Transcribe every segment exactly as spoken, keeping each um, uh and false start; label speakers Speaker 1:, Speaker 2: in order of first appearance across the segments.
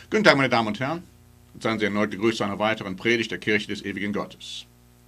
Speaker 1: Guten Tag, meine Damen und Herren. Seien Sie erneut gegrüßt zu einer weiteren Predigt der Kirche des ewigen Gottes.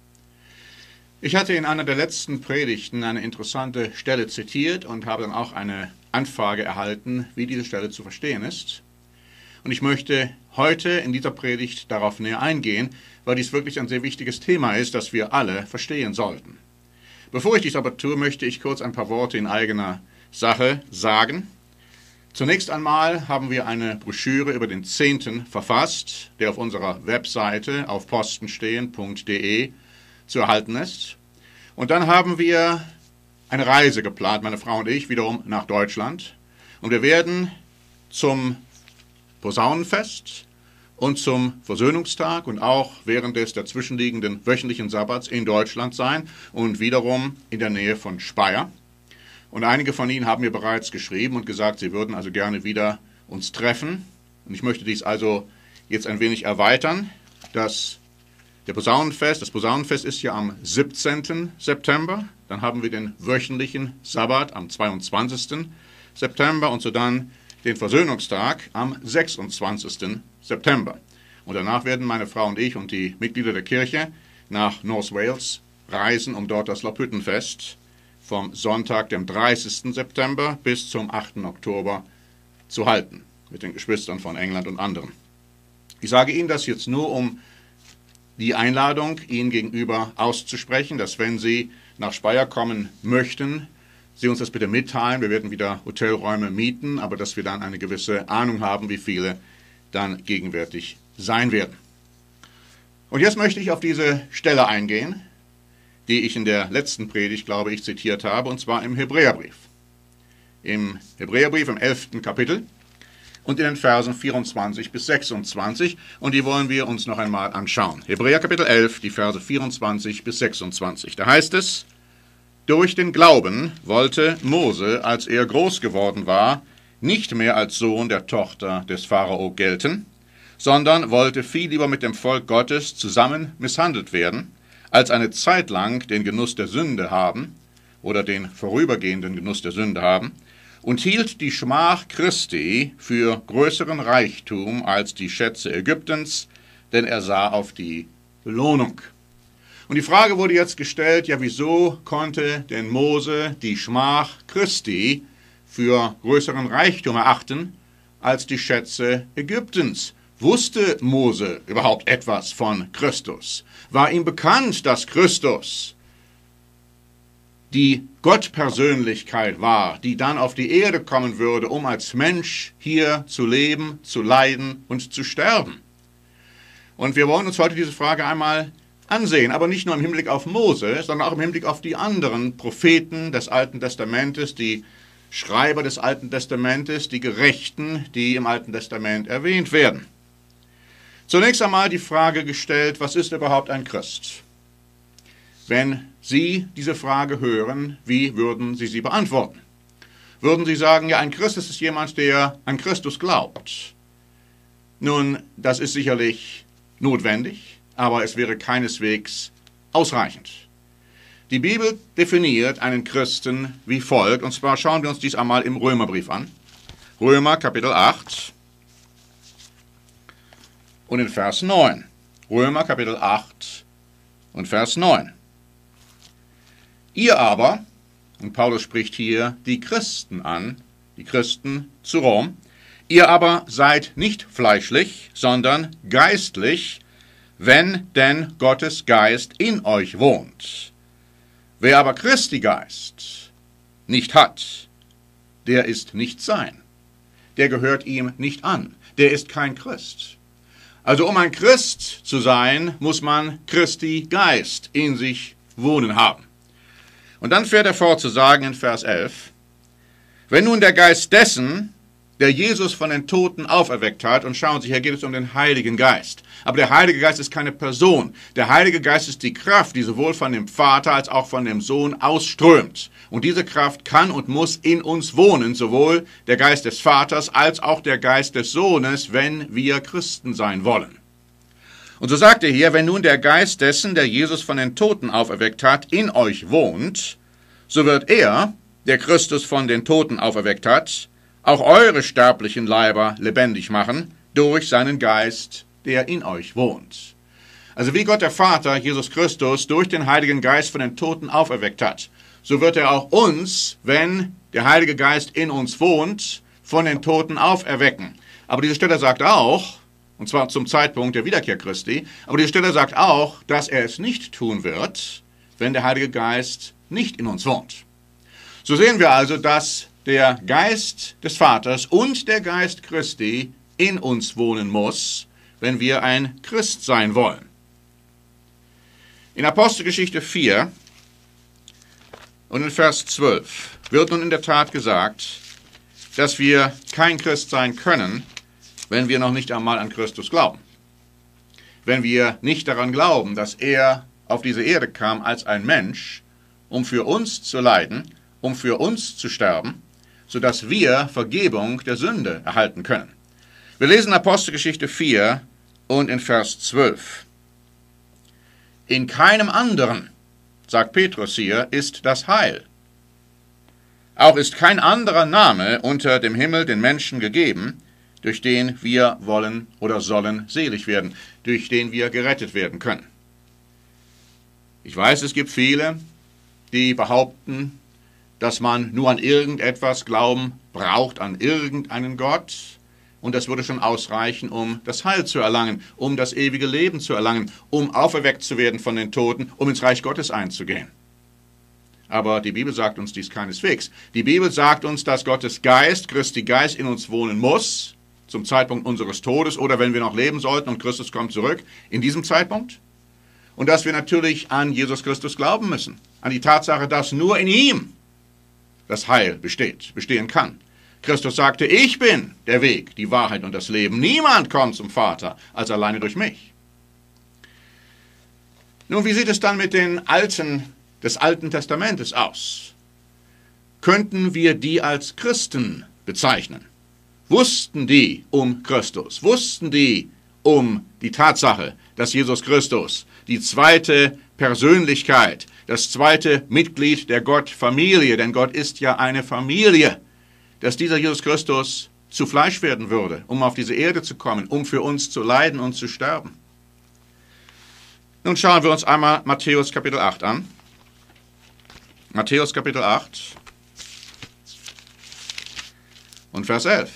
Speaker 1: Ich hatte in einer der letzten Predigten eine interessante Stelle zitiert und habe dann auch eine Anfrage erhalten, wie diese Stelle zu verstehen ist. Und ich möchte heute in dieser Predigt darauf näher eingehen, weil dies wirklich ein sehr wichtiges Thema ist, das wir alle verstehen sollten. Bevor ich dies aber tue, möchte ich kurz ein paar Worte in eigener Sache sagen. Zunächst einmal haben wir eine Broschüre über den Zehnten verfasst, der auf unserer Webseite auf postenstehen punkt de zu erhalten ist. Und dann haben wir eine Reise geplant, meine Frau und ich, wiederum nach Deutschland. Und wir werden zum Posaunenfest und zum Versöhnungstag und auch während des dazwischenliegenden wöchentlichen Sabbats in Deutschland sein und wiederum in der Nähe von Speyer. Und einige von Ihnen haben mir bereits geschrieben und gesagt, sie würden also gerne wieder uns treffen. Und ich möchte dies also jetzt ein wenig erweitern. Das, der Posaunenfest, das Posaunenfest ist ja am siebzehnten September. Dann haben wir den wöchentlichen Sabbat am zweiundzwanzigsten September und so dann den Versöhnungstag am sechsundzwanzigsten September. Und danach werden meine Frau und ich und die Mitglieder der Kirche nach North Wales reisen, um dort das Laubhüttenfest vom Sonntag, dem dreißigsten September bis zum achten Oktober zu halten, mit den Geschwistern von England und anderen. Ich sage Ihnen das jetzt nur, um die Einladung Ihnen gegenüber auszusprechen, dass wenn Sie nach Speyer kommen möchten, Sie uns das bitte mitteilen. Wir werden wieder Hotelräume mieten, aber dass wir dann eine gewisse Ahnung haben, wie viele dann gegenwärtig sein werden. Und jetzt möchte ich auf diese Stelle eingehen, die ich in der letzten Predigt, glaube ich, zitiert habe, und zwar im Hebräerbrief. Im Hebräerbrief im elften Kapitel und in den Versen vierundzwanzig bis sechsundzwanzig, und die wollen wir uns noch einmal anschauen. Hebräer Kapitel elf, die Verse vierundzwanzig bis sechsundzwanzig. Da heißt es: Durch den Glauben wollte Mose, als er groß geworden war, nicht mehr als Sohn der Tochter des Pharao gelten, sondern wollte viel lieber mit dem Volk Gottes zusammen misshandelt werden, als eine Zeit lang den Genuss der Sünde haben oder den vorübergehenden Genuss der Sünde haben, und hielt die Schmach Christi für größeren Reichtum als die Schätze Ägyptens, denn er sah auf die Belohnung. Und die Frage wurde jetzt gestellt, ja, wieso konnte denn Mose die Schmach Christi für größeren Reichtum erachten als die Schätze Ägyptens? Wusste Mose überhaupt etwas von Christus? War ihm bekannt, dass Christus die Gottpersönlichkeit war, die dann auf die Erde kommen würde, um als Mensch hier zu leben, zu leiden und zu sterben? Und wir wollen uns heute diese Frage einmal ansehen, aber nicht nur im Hinblick auf Mose, sondern auch im Hinblick auf die anderen Propheten des Alten Testamentes, die Schreiber des Alten Testamentes, die Gerechten, die im Alten Testament erwähnt werden. Zunächst einmal die Frage gestellt, was ist überhaupt ein Christ? Wenn Sie diese Frage hören, wie würden Sie sie beantworten? Würden Sie sagen, ja, ein Christ ist jemand, der an Christus glaubt? Nun, das ist sicherlich notwendig, aber es wäre keineswegs ausreichend. Die Bibel definiert einen Christen wie folgt, und zwar schauen wir uns dies einmal im Römerbrief an. Römer Kapitel acht und in Vers neun. Römer Kapitel acht und Vers neun. Ihr aber, und Paulus spricht hier die Christen an, die Christen zu Rom, ihr aber seid nicht fleischlich, sondern geistlich, wenn denn Gottes Geist in euch wohnt. Wer aber Christi Geist nicht hat, der ist nicht sein. Der gehört ihm nicht an. Der ist kein Christ. Also um ein Christ zu sein, muss man Christi Geist in sich wohnen haben. Und dann fährt er fort zu sagen in Vers elf, wenn nun der Geist dessen, der Jesus von den Toten auferweckt hat, und schauen Sie, hier geht es um den Heiligen Geist. Aber der Heilige Geist ist keine Person. Der Heilige Geist ist die Kraft, die sowohl von dem Vater als auch von dem Sohn ausströmt. Und diese Kraft kann und muss in uns wohnen, sowohl der Geist des Vaters als auch der Geist des Sohnes, wenn wir Christen sein wollen. Und so sagt er hier, wenn nun der Geist dessen, der Jesus von den Toten auferweckt hat, in euch wohnt, so wird er, der Christus von den Toten auferweckt hat, auch eure sterblichen Leiber lebendig machen, durch seinen Geist, der in euch wohnt. Also wie Gott der Vater Jesus Christus durch den Heiligen Geist von den Toten auferweckt hat, so wird er auch uns, wenn der Heilige Geist in uns wohnt, von den Toten auferwecken. Aber diese Stelle sagt auch, und zwar zum Zeitpunkt der Wiederkehr Christi, aber diese Stelle sagt auch, dass er es nicht tun wird, wenn der Heilige Geist nicht in uns wohnt. So sehen wir also, dass der Geist des Vaters und der Geist Christi in uns wohnen muss, wenn wir ein Christ sein wollen. In Apostelgeschichte vier und in Vers zwölf wird nun in der Tat gesagt, dass wir kein Christ sein können, wenn wir noch nicht einmal an Christus glauben. Wenn wir nicht daran glauben, dass er auf diese Erde kam als ein Mensch, um für uns zu leiden, um für uns zu sterben, sodass wir Vergebung der Sünde erhalten können. Wir lesen Apostelgeschichte vier und in Vers zwölf. In keinem anderen, sagt Petrus hier, ist das Heil. Auch ist kein anderer Name unter dem Himmel den Menschen gegeben, durch den wir wollen oder sollen selig werden, durch den wir gerettet werden können. Ich weiß, es gibt viele, die behaupten, dass man nur an irgendetwas glauben braucht, an irgendeinen Gott, und das würde schon ausreichen, um das Heil zu erlangen, um das ewige Leben zu erlangen, um auferweckt zu werden von den Toten, um ins Reich Gottes einzugehen. Aber die Bibel sagt uns dies keineswegs. Die Bibel sagt uns, dass Gottes Geist, Christi Geist, in uns wohnen muss, zum Zeitpunkt unseres Todes oder wenn wir noch leben sollten und Christus kommt zurück, in diesem Zeitpunkt. Und dass wir natürlich an Jesus Christus glauben müssen, an die Tatsache, dass nur in ihm das Heil besteht, bestehen kann. Christus sagte, ich bin der Weg, die Wahrheit und das Leben. Niemand kommt zum Vater als alleine durch mich. Nun, wie sieht es dann mit den Alten des Alten Testamentes aus? Könnten wir die als Christen bezeichnen? Wussten die um Christus? Wussten die um die Tatsache, dass Jesus Christus die zweite Persönlichkeit, das zweite Mitglied der Gottfamilie, denn Gott ist ja eine Familie, dass dieser Jesus Christus zu Fleisch werden würde, um auf diese Erde zu kommen, um für uns zu leiden und zu sterben? Nun schauen wir uns einmal Matthäus Kapitel acht an. Matthäus Kapitel acht und Vers elf.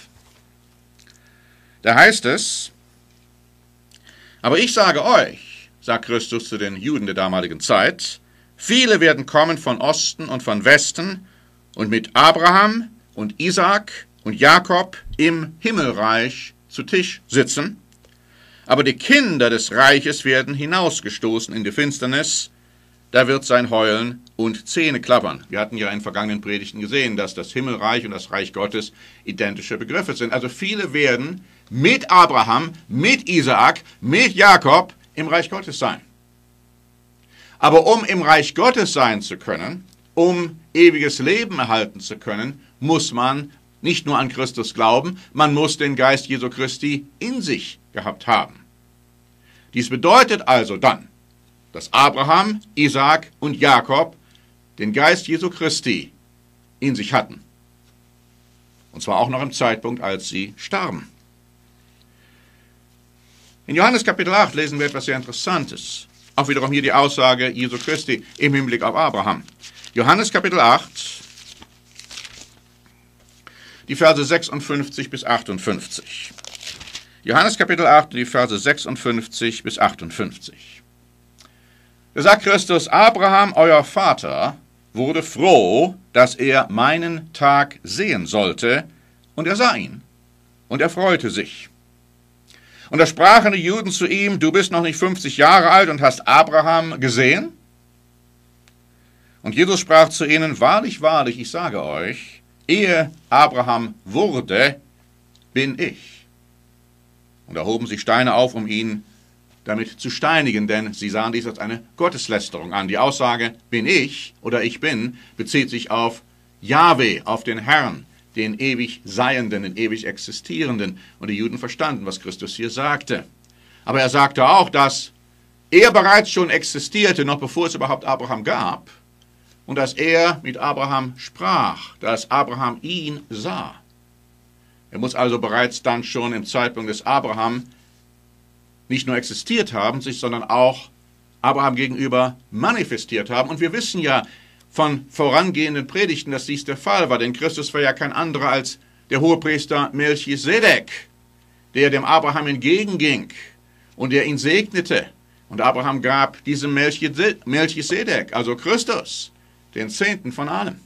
Speaker 1: Da heißt es, aber ich sage euch, sagt Christus zu den Juden der damaligen Zeit, viele werden kommen von Osten und von Westen und mit Abraham und Isaak und Jakob im Himmelreich zu Tisch sitzen, aber die Kinder des Reiches werden hinausgestoßen in die Finsternis, da wird sein Heulen und Zähne klappern. Wir hatten ja in vergangenen Predigten gesehen, dass das Himmelreich und das Reich Gottes identische Begriffe sind. Also viele werden mit Abraham, mit Isaak, mit Jakob im Reich Gottes sein. Aber um im Reich Gottes sein zu können, um ewiges Leben erhalten zu können, muss man nicht nur an Christus glauben, man muss den Geist Jesu Christi in sich gehabt haben. Dies bedeutet also dann, dass Abraham, Isaak und Jakob den Geist Jesu Christi in sich hatten. Und zwar auch noch im Zeitpunkt, als sie starben. In Johannes Kapitel acht lesen wir etwas sehr Interessantes. Auch wiederum hier die Aussage Jesu Christi im Hinblick auf Abraham. Johannes Kapitel acht, die Verse sechsundfünfzig bis achtundfünfzig. Johannes Kapitel acht, die Verse sechsundfünfzig bis achtundfünfzig. Da sagt Christus, Abraham, euer Vater, wurde froh, dass er meinen Tag sehen sollte, und er sah ihn, und er freute sich. Und da sprachen die Juden zu ihm, du bist noch nicht fünfzig Jahre alt und hast Abraham gesehen? Und Jesus sprach zu ihnen, wahrlich, wahrlich, ich sage euch, ehe Abraham wurde, bin ich. Und da hoben sie Steine auf, um ihn damit zu steinigen, denn sie sahen dies als eine Gotteslästerung an. Die Aussage, bin ich oder ich bin, bezieht sich auf Jahwe, auf den Herrn, den ewig Seienden, den ewig Existierenden. Und die Juden verstanden, was Christus hier sagte. Aber er sagte auch, dass er bereits schon existierte, noch bevor es überhaupt Abraham gab, und dass er mit Abraham sprach, dass Abraham ihn sah. Er muss also bereits dann schon im Zeitpunkt des Abraham nicht nur existiert haben, sich, sondern auch Abraham gegenüber manifestiert haben. Und wir wissen ja von vorangehenden Predigten, dass dies der Fall war, denn Christus war ja kein anderer als der Hohepriester Melchisedek, der dem Abraham entgegenging und der ihn segnete. Und Abraham gab diesem Melchisedek, also Christus, den Zehnten von allem.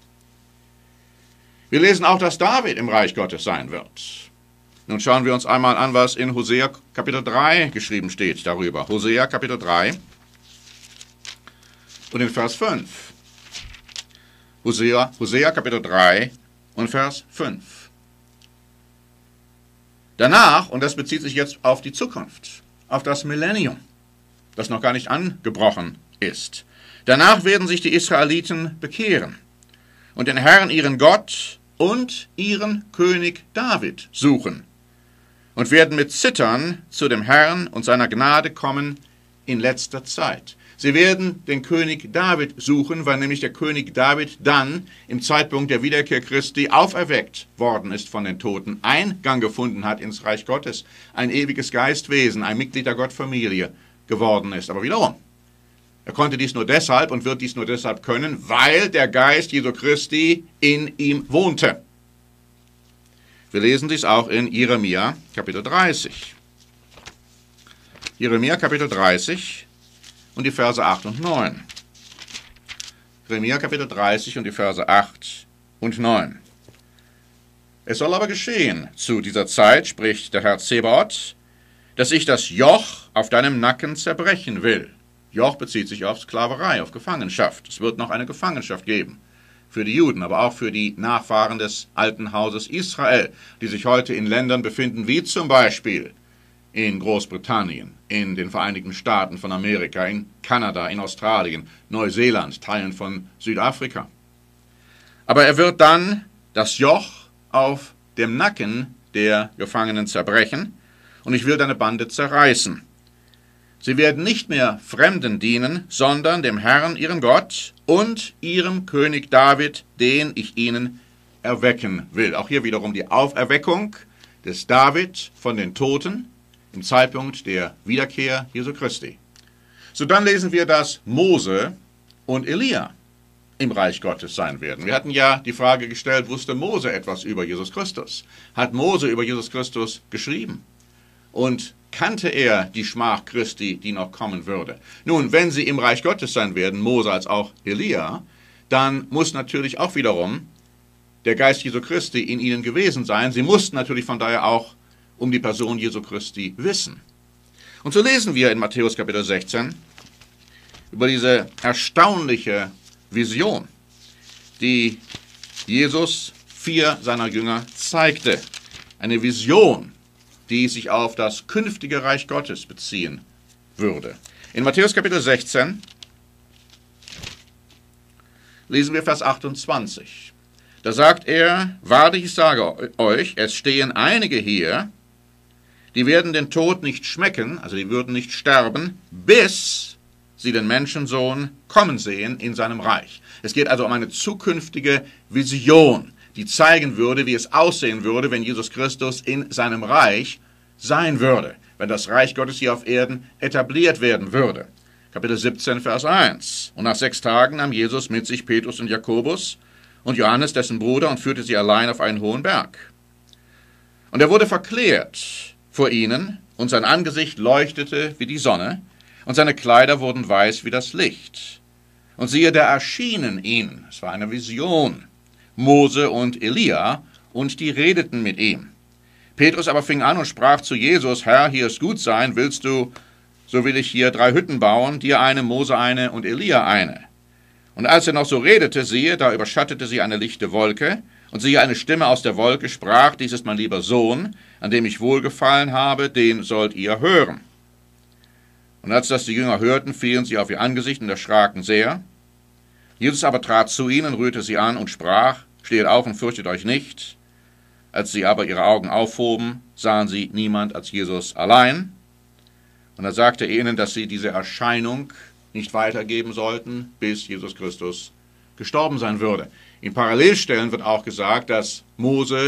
Speaker 1: Wir lesen auch, dass David im Reich Gottes sein wird. Nun schauen wir uns einmal an, was in Hosea Kapitel drei geschrieben steht darüber. Hosea Kapitel drei und in Vers fünf. Hosea, Hosea Kapitel drei und Vers fünf. Danach, und das bezieht sich jetzt auf die Zukunft, auf das Millennium, das noch gar nicht angebrochen ist. Danach werden sich die Israeliten bekehren und den Herrn, ihren Gott, und ihren König David suchen und werden mit Zittern zu dem Herrn und seiner Gnade kommen in letzter Zeit. Sie werden den König David suchen, weil nämlich der König David dann im Zeitpunkt der Wiederkehr Christi auferweckt worden ist von den Toten, Eingang gefunden hat ins Reich Gottes, ein ewiges Geistwesen, ein Mitglied der Gottfamilie geworden ist. Aber wiederum, er konnte dies nur deshalb und wird dies nur deshalb können, weil der Geist Jesu Christi in ihm wohnte. Wir lesen dies auch in Jeremia Kapitel dreißig. Jeremia Kapitel dreißig und die Verse acht und neun. Jeremia Kapitel dreißig und die Verse acht und neun. Es soll aber geschehen zu dieser Zeit, spricht der Herr Zebaoth, dass ich das Joch auf deinem Nacken zerbrechen will. Joch bezieht sich auf Sklaverei, auf Gefangenschaft. Es wird noch eine Gefangenschaft geben für die Juden, aber auch für die Nachfahren des alten Hauses Israel, die sich heute in Ländern befinden, wie zum Beispiel in Großbritannien, in den Vereinigten Staaten von Amerika, in Kanada, in Australien, Neuseeland, Teilen von Südafrika. Aber er wird dann das Joch auf dem Nacken der Gefangenen zerbrechen und ich will deine Bande zerreißen. Sie werden nicht mehr Fremden dienen, sondern dem Herrn, ihrem Gott, und ihrem König David, den ich ihnen erwecken will. Auch hier wiederum die Auferweckung des David von den Toten im Zeitpunkt der Wiederkehr Jesu Christi. So, dann lesen wir, dass Mose und Elia im Reich Gottes sein werden. Wir hatten ja die Frage gestellt, wusste Mose etwas über Jesus Christus? Hat Mose über Jesus Christus geschrieben? Und kannte er die Schmach Christi, die noch kommen würde? Nun, wenn sie im Reich Gottes sein werden, Mose als auch Elia, dann muss natürlich auch wiederum der Geist Jesu Christi in ihnen gewesen sein. Sie mussten natürlich von daher auch um die Person Jesu Christi wissen. Und so lesen wir in Matthäus Kapitel sechzehn über diese erstaunliche Vision, die Jesus vier seiner Jünger zeigte. Eine Vision, die sich auf das künftige Reich Gottes beziehen würde. In Matthäus Kapitel sechzehn lesen wir Vers achtundzwanzig. Da sagt er, wahrlich, ich sage euch, es stehen einige hier, die werden den Tod nicht schmecken, also die würden nicht sterben, bis sie den Menschensohn kommen sehen in seinem Reich. Es geht also um eine zukünftige Vision, die zeigen würde, wie es aussehen würde, wenn Jesus Christus in seinem Reich sein würde, wenn das Reich Gottes hier auf Erden etabliert werden würde. Kapitel siebzehn, Vers eins. Und nach sechs Tagen nahm Jesus mit sich Petrus und Jakobus und Johannes, dessen Bruder, und führte sie allein auf einen hohen Berg. Und er wurde verklärt vor ihnen, und sein Angesicht leuchtete wie die Sonne, und seine Kleider wurden weiß wie das Licht. Und siehe, da erschienen ihnen, es war eine Vision, Mose und Elia, und die redeten mit ihm. Petrus aber fing an und sprach zu Jesus, Herr, hier ist gut sein, willst du, so will ich hier drei Hütten bauen, dir eine, Mose eine und Elia eine. Und als er noch so redete, siehe, da überschattete sie eine lichte Wolke, und siehe, eine Stimme aus der Wolke sprach, dies ist mein lieber Sohn, an dem ich wohlgefallen habe, den sollt ihr hören. Und als das die Jünger hörten, fielen sie auf ihr Angesicht und erschraken sehr. Jesus aber trat zu ihnen, rührte sie an und sprach, steht auf und fürchtet euch nicht. Als sie aber ihre Augen aufhoben, sahen sie niemand als Jesus allein. Und er sagte ihnen, dass sie diese Erscheinung nicht weitergeben sollten, bis Jesus Christus gestorben sein würde. In Parallelstellen wird auch gesagt, dass Mose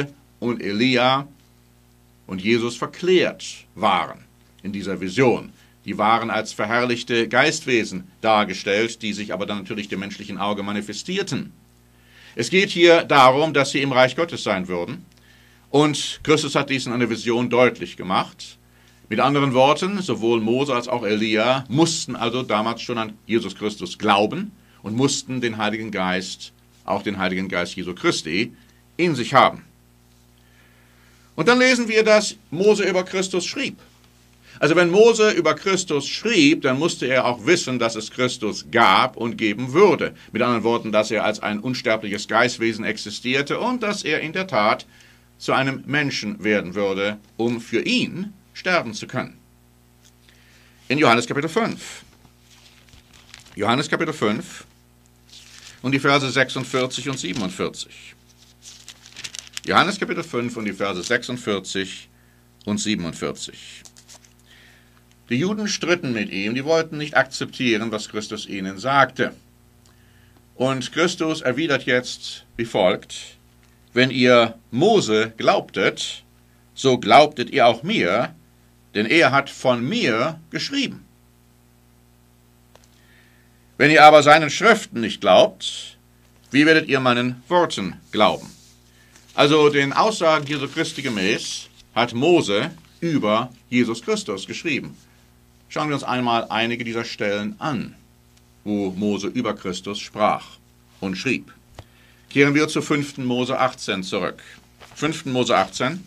Speaker 1: und Elia und Jesus verklärt waren in dieser Vision. Die waren als verherrlichte Geistwesen dargestellt, die sich aber dann natürlich dem menschlichen Auge manifestierten. Es geht hier darum, dass sie im Reich Gottes sein würden. Und Christus hat dies in einer Vision deutlich gemacht. Mit anderen Worten, sowohl Mose als auch Elia mussten also damals schon an Jesus Christus glauben und mussten den Heiligen Geist, auch den Heiligen Geist Jesu Christi, in sich haben. Und dann lesen wir, dass Mose über Christus schrieb. Also wenn Mose über Christus schrieb, dann musste er auch wissen, dass es Christus gab und geben würde. Mit anderen Worten, dass er als ein unsterbliches Geistwesen existierte und dass er in der Tat zu einem Menschen werden würde, um für ihn sterben zu können. In Johannes Kapitel fünf. Johannes Kapitel fünf und die Verse sechsundvierzig und siebenundvierzig. Johannes Kapitel fünf und die Verse sechsundvierzig und siebenundvierzig. Die Juden stritten mit ihm, die wollten nicht akzeptieren, was Christus ihnen sagte. Und Christus erwidert jetzt wie folgt: Wenn ihr Mose glaubtet, so glaubtet ihr auch mir, denn er hat von mir geschrieben. Wenn ihr aber seinen Schriften nicht glaubt, wie werdet ihr meinen Worten glauben? Also den Aussagen Jesu Christi gemäß hat Mose über Jesus Christus geschrieben. Schauen wir uns einmal einige dieser Stellen an, wo Mose über Christus sprach und schrieb. Kehren wir zu fünften Mose achtzehn zurück. fünften Mose achtzehn.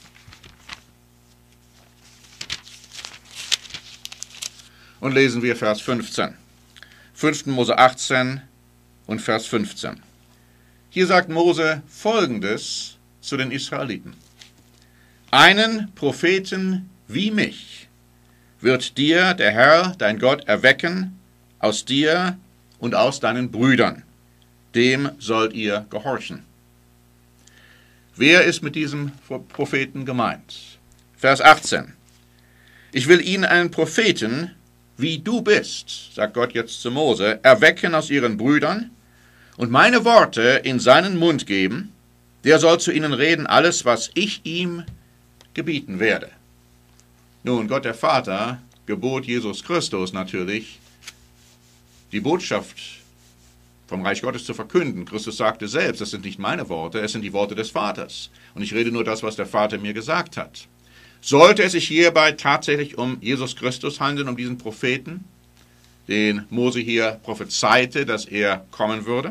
Speaker 1: Und lesen wir Vers fünfzehn. fünften Mose achtzehn und Vers fünfzehn. Hier sagt Mose Folgendes zu den Israeliten: Einen Propheten wie mich wird dir der Herr, dein Gott, erwecken aus dir und aus deinen Brüdern. Dem sollt ihr gehorchen. Wer ist mit diesem Propheten gemeint? Vers achtzehn. Ich will ihnen einen Propheten, wie du bist, sagt Gott jetzt zu Mose, erwecken aus ihren Brüdern und meine Worte in seinen Mund geben. Der soll zu ihnen reden, alles, was ich ihm gebieten werde. Nun, Gott der Vater gebot Jesus Christus natürlich, die Botschaft vom Reich Gottes zu verkünden. Christus sagte selbst, das sind nicht meine Worte, es sind die Worte des Vaters. Und ich rede nur das, was der Vater mir gesagt hat. Sollte es sich hierbei tatsächlich um Jesus Christus handeln, um diesen Propheten, den Mose hier prophezeite, dass er kommen würde?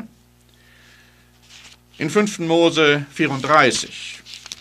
Speaker 1: In fünften Mose vierunddreißig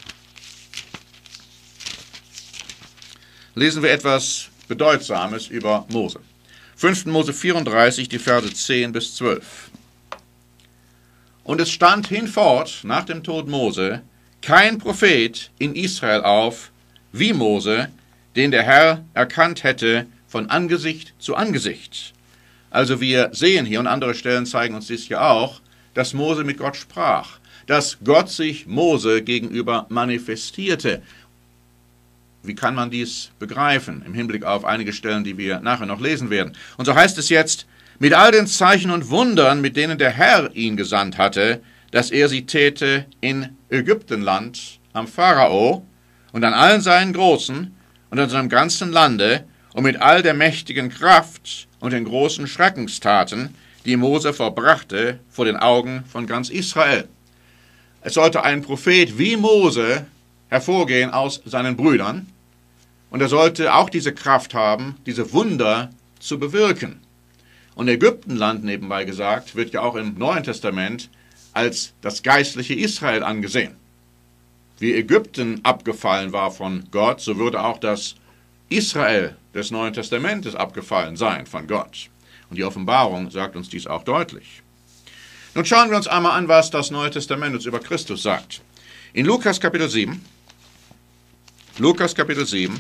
Speaker 1: lesen wir etwas Bedeutsames über Mose. fünften Mose vierunddreißig, die Verse zehn bis zwölf. Und es stand hinfort nach dem Tod Mose kein Prophet in Israel auf, wie Mose, den der Herr erkannt hätte von Angesicht zu Angesicht. Also wir sehen hier, und andere Stellen zeigen uns dies ja auch, dass Mose mit Gott sprach, dass Gott sich Mose gegenüber manifestierte. Wie kann man dies begreifen, im Hinblick auf einige Stellen, die wir nachher noch lesen werden? Und so heißt es jetzt, mit all den Zeichen und Wundern, mit denen der Herr ihn gesandt hatte, dass er sie täte in Ägyptenland am Pharao und an allen seinen Großen und an seinem ganzen Lande und mit all der mächtigen Kraft und den großen Schreckenstaten, die Mose verbrachte vor den Augen von ganz Israel. Es sollte ein Prophet wie Mose hervorgehen aus seinen Brüdern, und er sollte auch diese Kraft haben, diese Wunder zu bewirken. Und Ägyptenland, nebenbei gesagt, wird ja auch im Neuen Testament als das geistliche Israel angesehen. Wie Ägypten abgefallen war von Gott, so würde auch das Israel des Neuen Testamentes abgefallen sein von Gott. Und die Offenbarung sagt uns dies auch deutlich. Nun schauen wir uns einmal an, was das Neue Testament uns über Christus sagt. In Lukas Kapitel sieben, Lukas Kapitel sieben,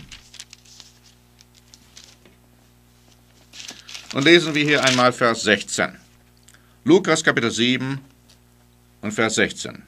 Speaker 1: und lesen wir hier einmal Vers sechzehn. Lukas Kapitel sieben und Vers sechzehn.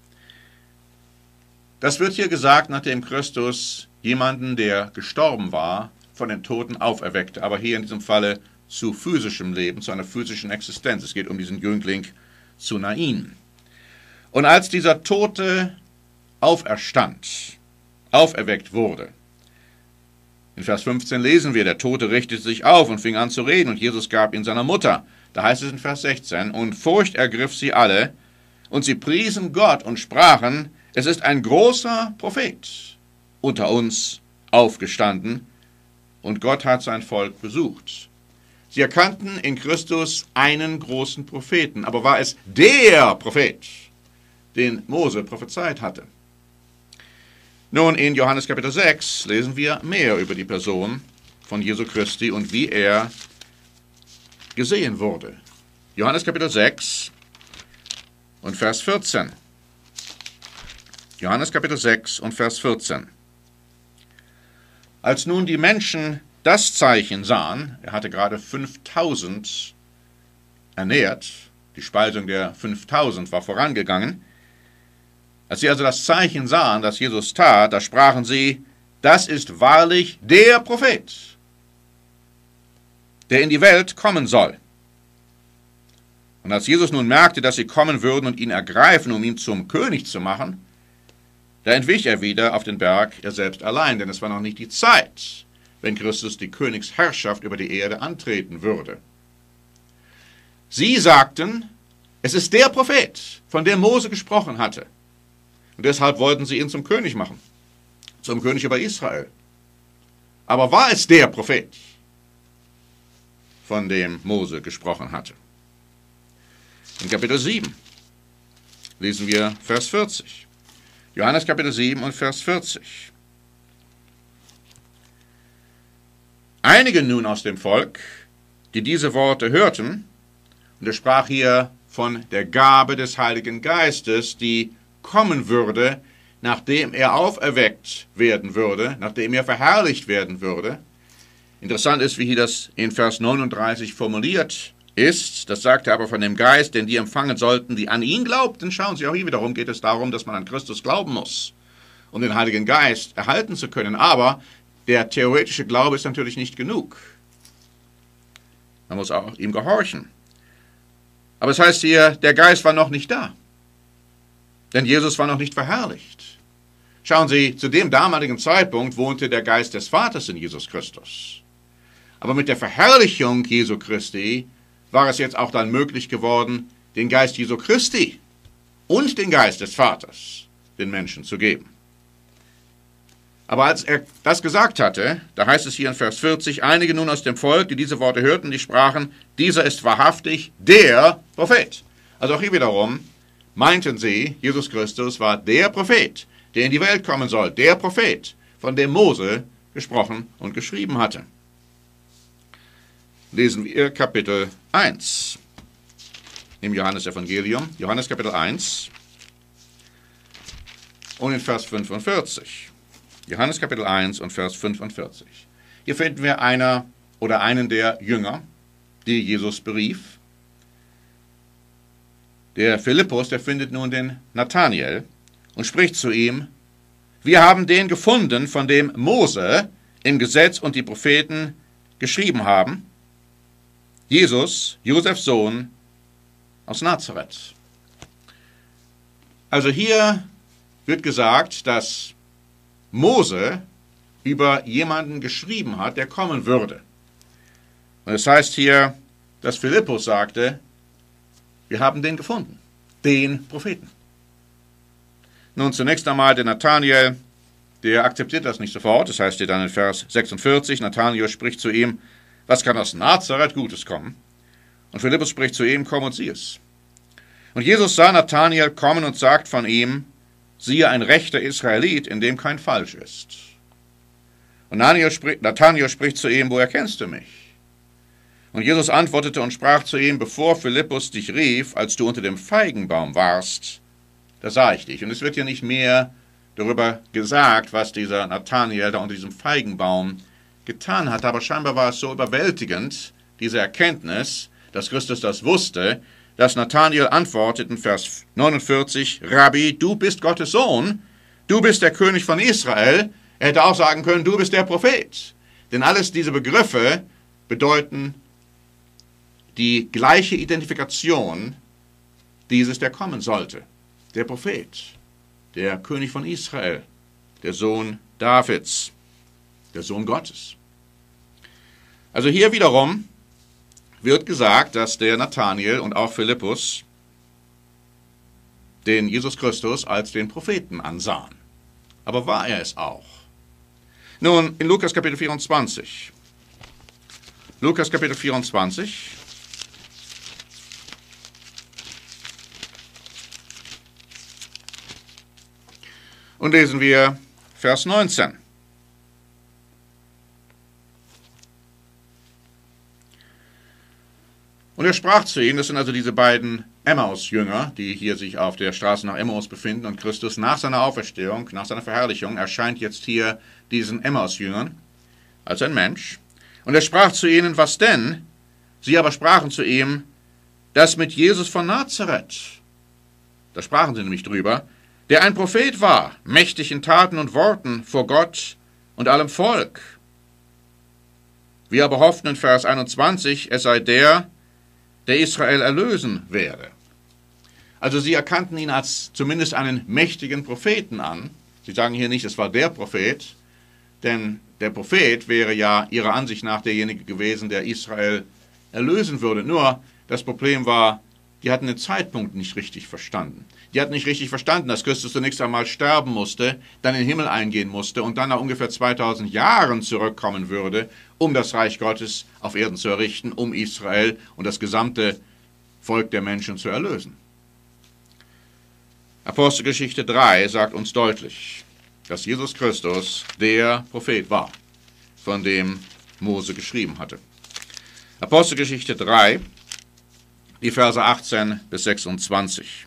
Speaker 1: Das wird hier gesagt, nachdem Christus jemanden, der gestorben war, von den Toten auferweckte, aber hier in diesem Falle zu physischem Leben, zu einer physischen Existenz. Es geht um diesen Jüngling zu Nain. Und als dieser Tote auferstand, auferweckt wurde. In Vers fünfzehn lesen wir, der Tote richtete sich auf und fing an zu reden, und Jesus gab ihn seiner Mutter. Da heißt es in Vers sechzehn, und Furcht ergriff sie alle, und sie priesen Gott und sprachen, es ist ein großer Prophet unter uns aufgestanden, und Gott hat sein Volk besucht. Sie erkannten in Christus einen großen Propheten, aber war es der Prophet, den Mose prophezeit hatte? Nun, in Johannes Kapitel sechs lesen wir mehr über die Person von Jesu Christi und wie er gesehen wurde. Johannes Kapitel sechs und Vers vierzehn. Johannes Kapitel sechs und Vers vierzehn. Als nun die Menschen das Zeichen sahen, er hatte gerade fünftausend ernährt, die Speisung der fünftausend war vorangegangen. Als sie also das Zeichen sahen, das Jesus tat, da sprachen sie, das ist wahrlich der Prophet, der in die Welt kommen soll. Und als Jesus nun merkte, dass sie kommen würden und ihn ergreifen, um ihn zum König zu machen, da entwich er wieder auf den Berg, er selbst allein, denn es war noch nicht die Zeit, wenn Christus die Königsherrschaft über die Erde antreten würde. Sie sagten, es ist der Prophet, von dem Mose gesprochen hatte. Und deshalb wollten sie ihn zum König machen, zum König über Israel. Aber war es der Prophet, von dem Mose gesprochen hatte? In Kapitel sieben lesen wir Vers vierzig. Johannes Kapitel sieben und Vers vierzig. Einige nun aus dem Volk, die diese Worte hörten, und er sprach hier von der Gabe des Heiligen Geistes, die kommen würde, nachdem er auferweckt werden würde, nachdem er verherrlicht werden würde. Interessant ist, wie hier das in Vers neununddreißig formuliert ist. Das sagt er aber von dem Geist, den die empfangen sollten, die an ihn glaubten. Schauen Sie, auch hier wiederum geht es darum, dass man an Christus glauben muss, um den Heiligen Geist erhalten zu können. Aber der theoretische Glaube ist natürlich nicht genug. Man muss auch ihm gehorchen. Aber es heißt hier, der Geist war noch nicht da. Denn Jesus war noch nicht verherrlicht. Schauen Sie, zu dem damaligen Zeitpunkt wohnte der Geist des Vaters in Jesus Christus. Aber mit der Verherrlichung Jesu Christi war es jetzt auch dann möglich geworden, den Geist Jesu Christi und den Geist des Vaters den Menschen zu geben. Aber als er das gesagt hatte, da heißt es hier in Vers vierzig, einige nun aus dem Volk, die diese Worte hörten, die sprachen, dieser ist wahrhaftig der Prophet. Also auch hier wiederum meinten sie, Jesus Christus war der Prophet, der in die Welt kommen soll, der Prophet, von dem Mose gesprochen und geschrieben hatte. Lesen wir Kapitel eins im Johannesevangelium, Johannes Kapitel eins und in Vers fünfundvierzig. Johannes Kapitel eins und Vers fünfundvierzig. Hier finden wir einer oder einen der Jünger, die Jesus berief. Der Philippus, der findet nun den Nathanael und spricht zu ihm, wir haben den gefunden, von dem Mose im Gesetz und die Propheten geschrieben haben, Jesus, Josefs Sohn aus Nazareth. Also hier wird gesagt, dass Mose über jemanden geschrieben hat, der kommen würde. Und es heißt hier, dass Philippus sagte, wir haben den gefunden, den Propheten. Nun zunächst einmal der Nathanael, der akzeptiert das nicht sofort. Das heißt hier dann in Vers sechsundvierzig, Nathanael spricht zu ihm, was kann aus Nazareth Gutes kommen? Und Philippus spricht zu ihm, komm und sieh es. Und Jesus sah Nathanael kommen und sagt von ihm, siehe ein rechter Israelit, in dem kein Falsch ist. Und Nathanael spricht zu ihm, woher kennst du mich? Und Jesus antwortete und sprach zu ihm, bevor Philippus dich rief, als du unter dem Feigenbaum warst, da sah ich dich. Und es wird hier nicht mehr darüber gesagt, was dieser Nathanael da unter diesem Feigenbaum getan hat. Aber scheinbar war es so überwältigend, diese Erkenntnis, dass Christus das wusste, dass Nathanael antwortet in Vers neunundvierzig, Rabbi, du bist Gottes Sohn, du bist der König von Israel. Er hätte auch sagen können, du bist der Prophet. Denn alles diese Begriffe bedeuten die gleiche Identifikation dieses, der kommen sollte, der Prophet. der König von Israel, der Sohn Davids, der Sohn Gottes. Also hier wiederum wird gesagt, dass der Nathanael und auch Philippus den Jesus Christus als den Propheten ansahen. Aber war er es auch? Nun, in Lukas Kapitel vierundzwanzig. Lukas Kapitel vierundzwanzig. Und lesen wir Vers neunzehn. Und er sprach zu ihnen, das sind also diese beiden Emmaus-Jünger, die hier sich auf der Straße nach Emmaus befinden, und Christus nach seiner Auferstehung, nach seiner Verherrlichung, erscheint jetzt hier diesen Emmaus-Jüngern als ein Mensch. Und er sprach zu ihnen, was denn? Sie aber sprachen zu ihm, das mit Jesus von Nazareth. Da sprachen sie nämlich drüber, der ein Prophet war, mächtig in Taten und Worten vor Gott und allem Volk. Wir aber hofften in Vers einundzwanzig, es sei der, der Israel erlösen werde. Also sie erkannten ihn als zumindest einen mächtigen Propheten an. Sie sagen hier nicht, es war der Prophet, denn der Prophet wäre ja ihrer Ansicht nach derjenige gewesen, der Israel erlösen würde. Nur das Problem war, die hatten den Zeitpunkt nicht richtig verstanden. Die hatten nicht richtig verstanden, dass Christus zunächst einmal sterben musste, dann in den Himmel eingehen musste und dann nach ungefähr zweitausend Jahren zurückkommen würde, um das Reich Gottes auf Erden zu errichten, um Israel und das gesamte Volk der Menschen zu erlösen. Apostelgeschichte drei sagt uns deutlich, dass Jesus Christus der Prophet war, von dem Mose geschrieben hatte. Apostelgeschichte drei, die Verse achtzehn bis sechsundzwanzig.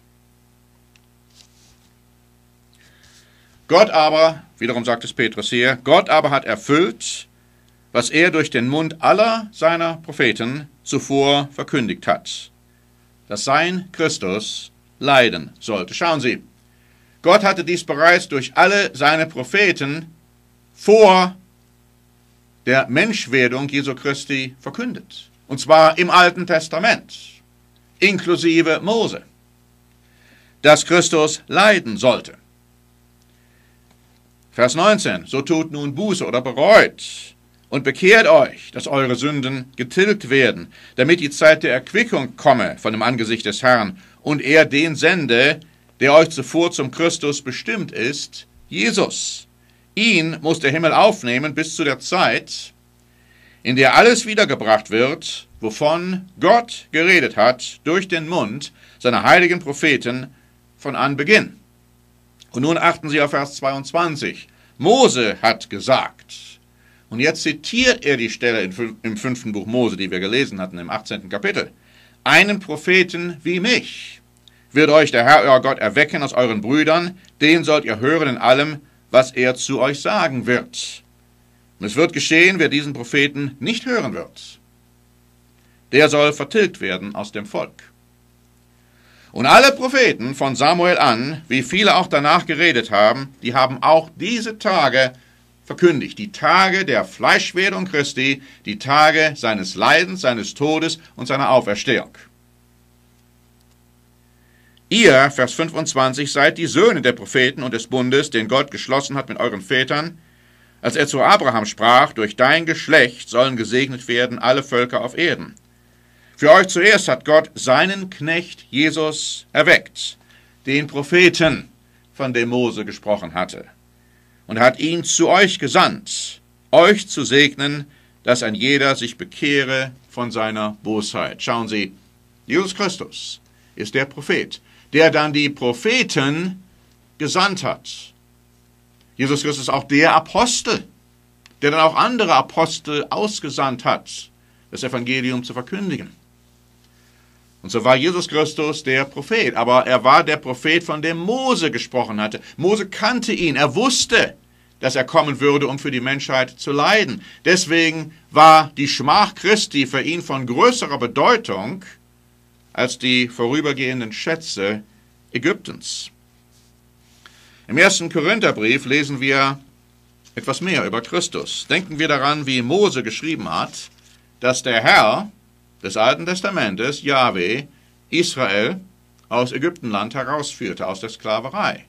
Speaker 1: Gott aber, wiederum sagt es Petrus hier, Gott aber hat erfüllt, was er durch den Mund aller seiner Propheten zuvor verkündigt hat, dass sein Christus leiden sollte. Schauen Sie, Gott hatte dies bereits durch alle seine Propheten vor der Menschwerdung Jesu Christi verkündet. Und zwar im Alten Testament, inklusive Mose, dass Christus leiden sollte. Vers neunzehn, so tut nun Buße oder bereut und bekehrt euch, dass eure Sünden getilgt werden, damit die Zeit der Erquickung komme von dem Angesicht des Herrn und er den sende, der euch zuvor zum Christus bestimmt ist, Jesus. Ihn muss der Himmel aufnehmen bis zu der Zeit, in der alles wiedergebracht wird, wovon Gott geredet hat durch den Mund seiner heiligen Propheten von Anbeginn. Und nun achten Sie auf Vers zweiundzwanzig. Mose hat gesagt, und jetzt zitiert er die Stelle im fünften Buch Mose, die wir gelesen hatten, im achtzehnten Kapitel. Einen Propheten wie mich wird euch der Herr, euer Gott, erwecken aus euren Brüdern, den sollt ihr hören in allem, was er zu euch sagen wird. Und es wird geschehen, wer diesen Propheten nicht hören wird, der soll vertilgt werden aus dem Volk. Und alle Propheten von Samuel an, wie viele auch danach geredet haben, die haben auch diese Tage verkündigt. Die Tage der Fleischwerdung Christi, die Tage seines Leidens, seines Todes und seiner Auferstehung. Ihr, Vers fünfundzwanzig, seid die Söhne der Propheten und des Bundes, den Gott geschlossen hat mit euren Vätern, als er zu Abraham sprach, durch dein Geschlecht sollen gesegnet werden alle Völker auf Erden. Für euch zuerst hat Gott seinen Knecht Jesus erweckt, den Propheten, von dem Mose gesprochen hatte, und hat ihn zu euch gesandt, euch zu segnen, dass ein jeder sich bekehre von seiner Bosheit. Schauen Sie, Jesus Christus ist der Prophet, der dann die Propheten gesandt hat. Jesus Christus ist auch der Apostel, der dann auch andere Apostel ausgesandt hat, das Evangelium zu verkündigen. Und so war Jesus Christus der Prophet, aber er war der Prophet, von dem Mose gesprochen hatte. Mose kannte ihn, er wusste, dass er kommen würde, um für die Menschheit zu leiden. Deswegen war die Schmach Christi für ihn von größerer Bedeutung als die vorübergehenden Schätze Ägyptens. Im ersten Korintherbrief lesen wir etwas mehr über Christus. Denken wir daran, wie Mose geschrieben hat, dass der Herr des Alten Testamentes, Jahwe, Israel aus Ägyptenland herausführte, aus der Sklaverei.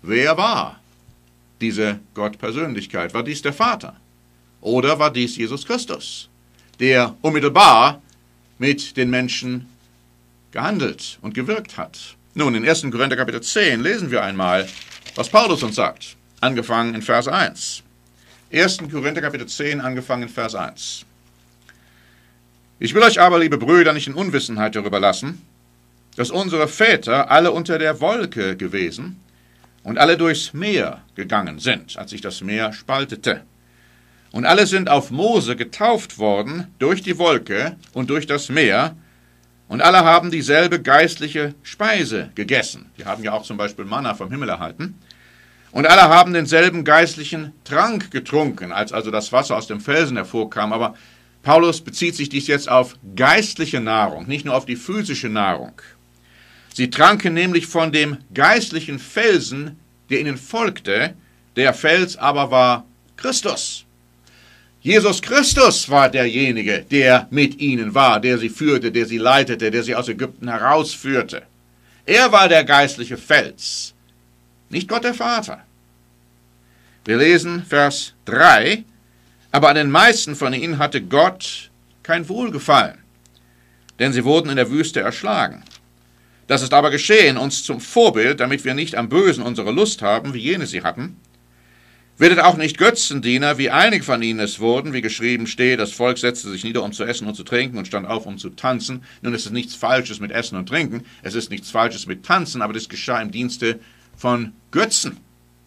Speaker 1: wer war diese Gottpersönlichkeit? War dies der Vater? Oder war dies Jesus Christus, der unmittelbar mit den Menschen gehandelt und gewirkt hat? Nun, in ersten Korinther Kapitel zehn lesen wir einmal, was Paulus uns sagt, angefangen in Vers eins. ersten Korinther Kapitel zehn, angefangen in Vers eins. Ich will euch aber, liebe Brüder, nicht in Unwissenheit darüber lassen, dass unsere Väter alle unter der Wolke gewesen und alle durchs Meer gegangen sind, als sich das Meer spaltete. Und alle sind auf Mose getauft worden durch die Wolke und durch das Meer, und alle haben dieselbe geistliche Speise gegessen. Die haben ja auch zum Beispiel Manna vom Himmel erhalten. Und alle haben denselben geistlichen Trank getrunken, als also das Wasser aus dem Felsen hervorkam. Aber Paulus bezieht sich dies jetzt auf geistliche Nahrung, nicht nur auf die physische Nahrung. Sie tranken nämlich von dem geistlichen Felsen, der ihnen folgte. Der Fels aber war Christus. Jesus Christus war derjenige, der mit ihnen war, der sie führte, der sie leitete, der sie aus Ägypten herausführte. Er war der geistliche Fels, nicht Gott der Vater. Wir lesen Vers drei, aber an den meisten von ihnen hatte Gott kein Wohlgefallen, denn sie wurden in der Wüste erschlagen. Das ist aber geschehen uns zum Vorbild, damit wir nicht am Bösen unsere Lust haben, wie jene sie hatten. Werdet auch nicht Götzendiener, wie einige von ihnen es wurden, wie geschrieben steht, das Volk setzte sich nieder, um zu essen und zu trinken und stand auf, um zu tanzen. Nun, es ist nichts Falsches mit Essen und Trinken, es ist nichts Falsches mit Tanzen, aber das geschah im Dienste von Götzen.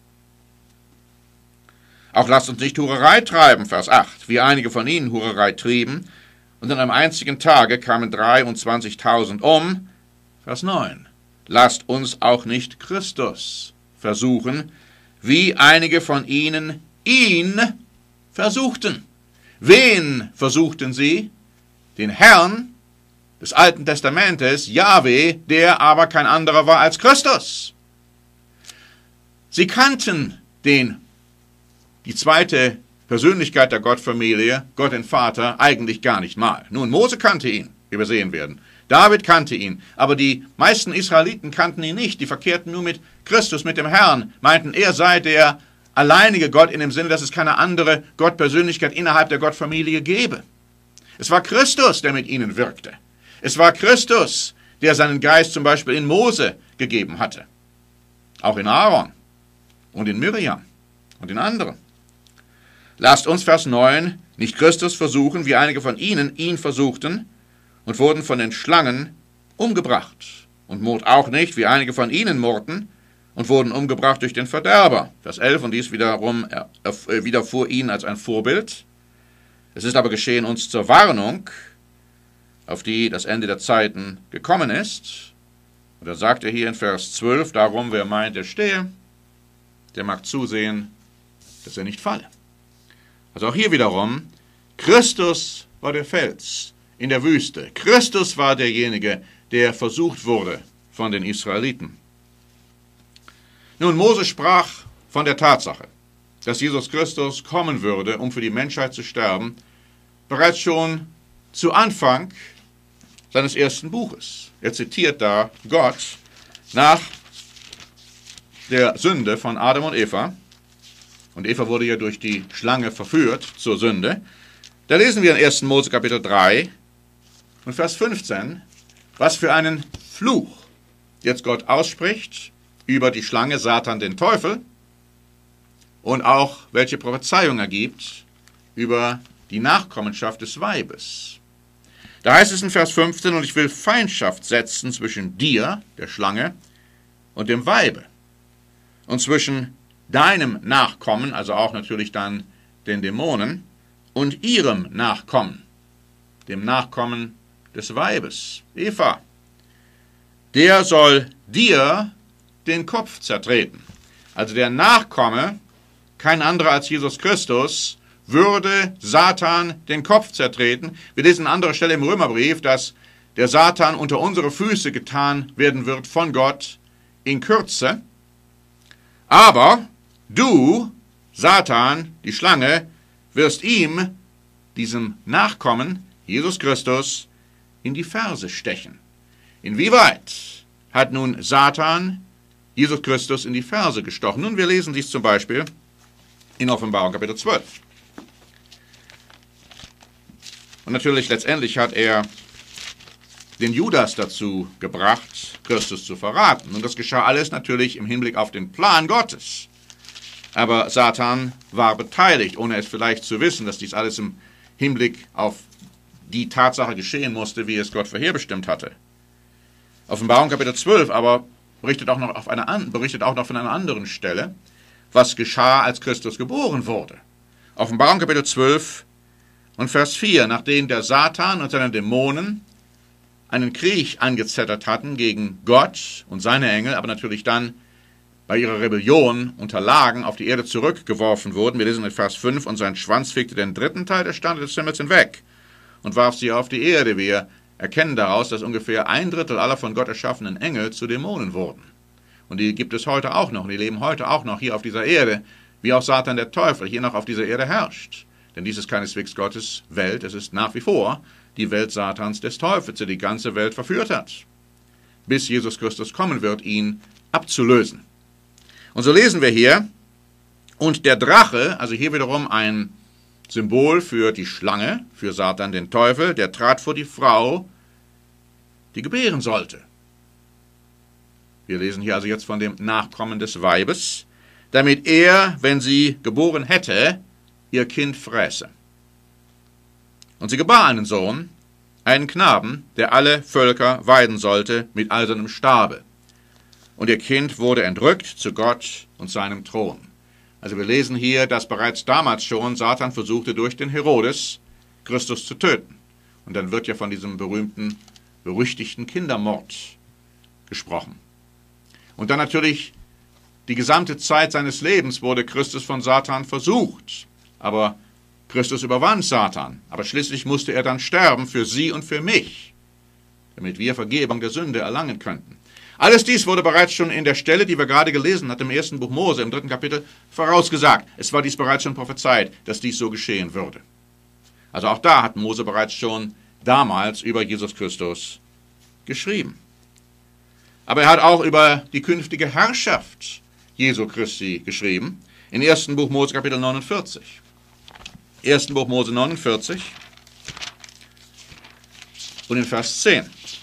Speaker 1: Auch lasst uns nicht Hurerei treiben, Vers acht, wie einige von ihnen Hurerei trieben, und an einem einzigen Tage kamen dreiundzwanzigtausend um, Vers neun. Lasst uns auch nicht Christus versuchen, wie einige von ihnen ihn versuchten. Wen versuchten sie? Den Herrn des Alten Testamentes, Jahwe, der aber kein anderer war als Christus. Sie kannten den, die zweite Persönlichkeit der Gottfamilie, Gott den Vater, eigentlich gar nicht mal. Nun, Mose kannte ihn, wie wir sehen werden. David kannte ihn, aber die meisten Israeliten kannten ihn nicht. Die verkehrten nur mit Christus, mit dem Herrn, meinten, er sei der alleinige Gott in dem Sinne, dass es keine andere Gottpersönlichkeit innerhalb der Gottfamilie gäbe. Es war Christus, der mit ihnen wirkte. Es war Christus, der seinen Geist zum Beispiel in Mose gegeben hatte. Auch in Aaron und in Miriam und in anderen. Lasst uns, Vers neun, nicht Christus versuchen, wie einige von ihnen ihn versuchten, und wurden von den Schlangen umgebracht. Und murrt auch nicht, wie einige von ihnen murrten, und wurden umgebracht durch den Verderber. Vers elf, und dies wiederum äh, widerfuhr ihnen als ein Vorbild. Es ist aber geschehen uns zur Warnung, auf die das Ende der Zeiten gekommen ist. Und da sagt er hier in Vers zwölf, darum, wer meint, er stehe, der mag zusehen, dass er nicht falle. Also auch hier wiederum, Christus war der Fels in der Wüste. Christus war derjenige, der versucht wurde von den Israeliten. Nun, Mose sprach von der Tatsache, dass Jesus Christus kommen würde, um für die Menschheit zu sterben, bereits schon zu Anfang seines ersten Buches. Er zitiert da Gott nach der Sünde von Adam und Eva. Und Eva wurde ja durch die Schlange verführt zur Sünde. Da lesen wir in ersten Mose Kapitel drei und Vers fünfzehn, was für einen Fluch jetzt Gott ausspricht über die Schlange, Satan, den Teufel, und auch welche Prophezeiung er gibt über die Nachkommenschaft des Weibes. Da heißt es in Vers fünfzehn, und ich will Feindschaft setzen zwischen dir, der Schlange, und dem Weibe, und zwischen deinem Nachkommen, also auch natürlich dann den Dämonen, und ihrem Nachkommen, dem Nachkommen des Weibes, Eva. Der soll dir den Kopf zertreten. Also der Nachkomme, kein anderer als Jesus Christus, würde Satan den Kopf zertreten. Wir lesen an anderer Stelle im Römerbrief, dass der Satan unter unsere Füße getan werden wird von Gott in Kürze. Aber du, Satan, die Schlange, wirst ihm, diesem Nachkommen, Jesus Christus, in die Ferse stechen. Inwieweit hat nun Satan Jesus Christus in die Ferse gestochen. Nun, wir lesen dies zum Beispiel in Offenbarung Kapitel zwölf. Und natürlich, letztendlich hat er den Judas dazu gebracht, Christus zu verraten. Und das geschah alles natürlich im Hinblick auf den Plan Gottes. Aber Satan war beteiligt, ohne es vielleicht zu wissen, dass dies alles im Hinblick auf die Tatsache geschehen musste, wie es Gott vorherbestimmt hatte. Offenbarung Kapitel zwölf aber berichtet auch noch, auf eine, berichtet auch noch von einer anderen Stelle, was geschah, als Christus geboren wurde. Offenbarung Kapitel zwölf und Vers vier, nachdem der Satan und seine Dämonen einen Krieg angezettert hatten gegen Gott und seine Engel, aber natürlich dann bei ihrer Rebellion unterlagen, auf die Erde zurückgeworfen wurden. Wir lesen in Vers fünf, und sein Schwanz fegte den dritten Teil der Sterne des Himmels hinweg und warf sie auf die Erde. Wir erkennen daraus, dass ungefähr ein Drittel aller von Gott erschaffenen Engel zu Dämonen wurden. Und die gibt es heute auch noch, und die leben heute auch noch hier auf dieser Erde, wie auch Satan der Teufel hier noch auf dieser Erde herrscht. Denn dies ist keineswegs Gottes Welt, es ist nach wie vor die Welt Satans des Teufels, der die ganze Welt verführt hat, bis Jesus Christus kommen wird, ihn abzulösen. Und so lesen wir hier, und der Drache, also hier wiederum ein Symbol für die Schlange, für Satan den Teufel, der trat vor die Frau, die gebären sollte. Wir lesen hier also jetzt von dem Nachkommen des Weibes, damit er, wenn sie geboren hätte, ihr Kind fräße. Und sie gebar einen Sohn, einen Knaben, der alle Völker weiden sollte mit eisernem Stabe. Und ihr Kind wurde entrückt zu Gott und seinem Thron. Also wir lesen hier, dass bereits damals schon Satan versuchte, durch den Herodes Christus zu töten. Und dann wird ja von diesem berühmten, berüchtigten Kindermord gesprochen. Und dann natürlich die gesamte Zeit seines Lebens wurde Christus von Satan versucht. Aber Christus überwand Satan. Aber schließlich musste er dann sterben für sie und für mich, damit wir Vergebung der Sünde erlangen könnten. Alles dies wurde bereits schon in der Stelle, die wir gerade gelesen hatten, im ersten Buch Mose, im dritten Kapitel, vorausgesagt. Es war dies bereits schon prophezeit, dass dies so geschehen würde. Also auch da hat Mose bereits schon damals über Jesus Christus geschrieben. Aber er hat auch über die künftige Herrschaft Jesu Christi geschrieben, im ersten Buch Mose, Kapitel neunundvierzig. ersten Buch Mose neunundvierzig und in Vers zehn.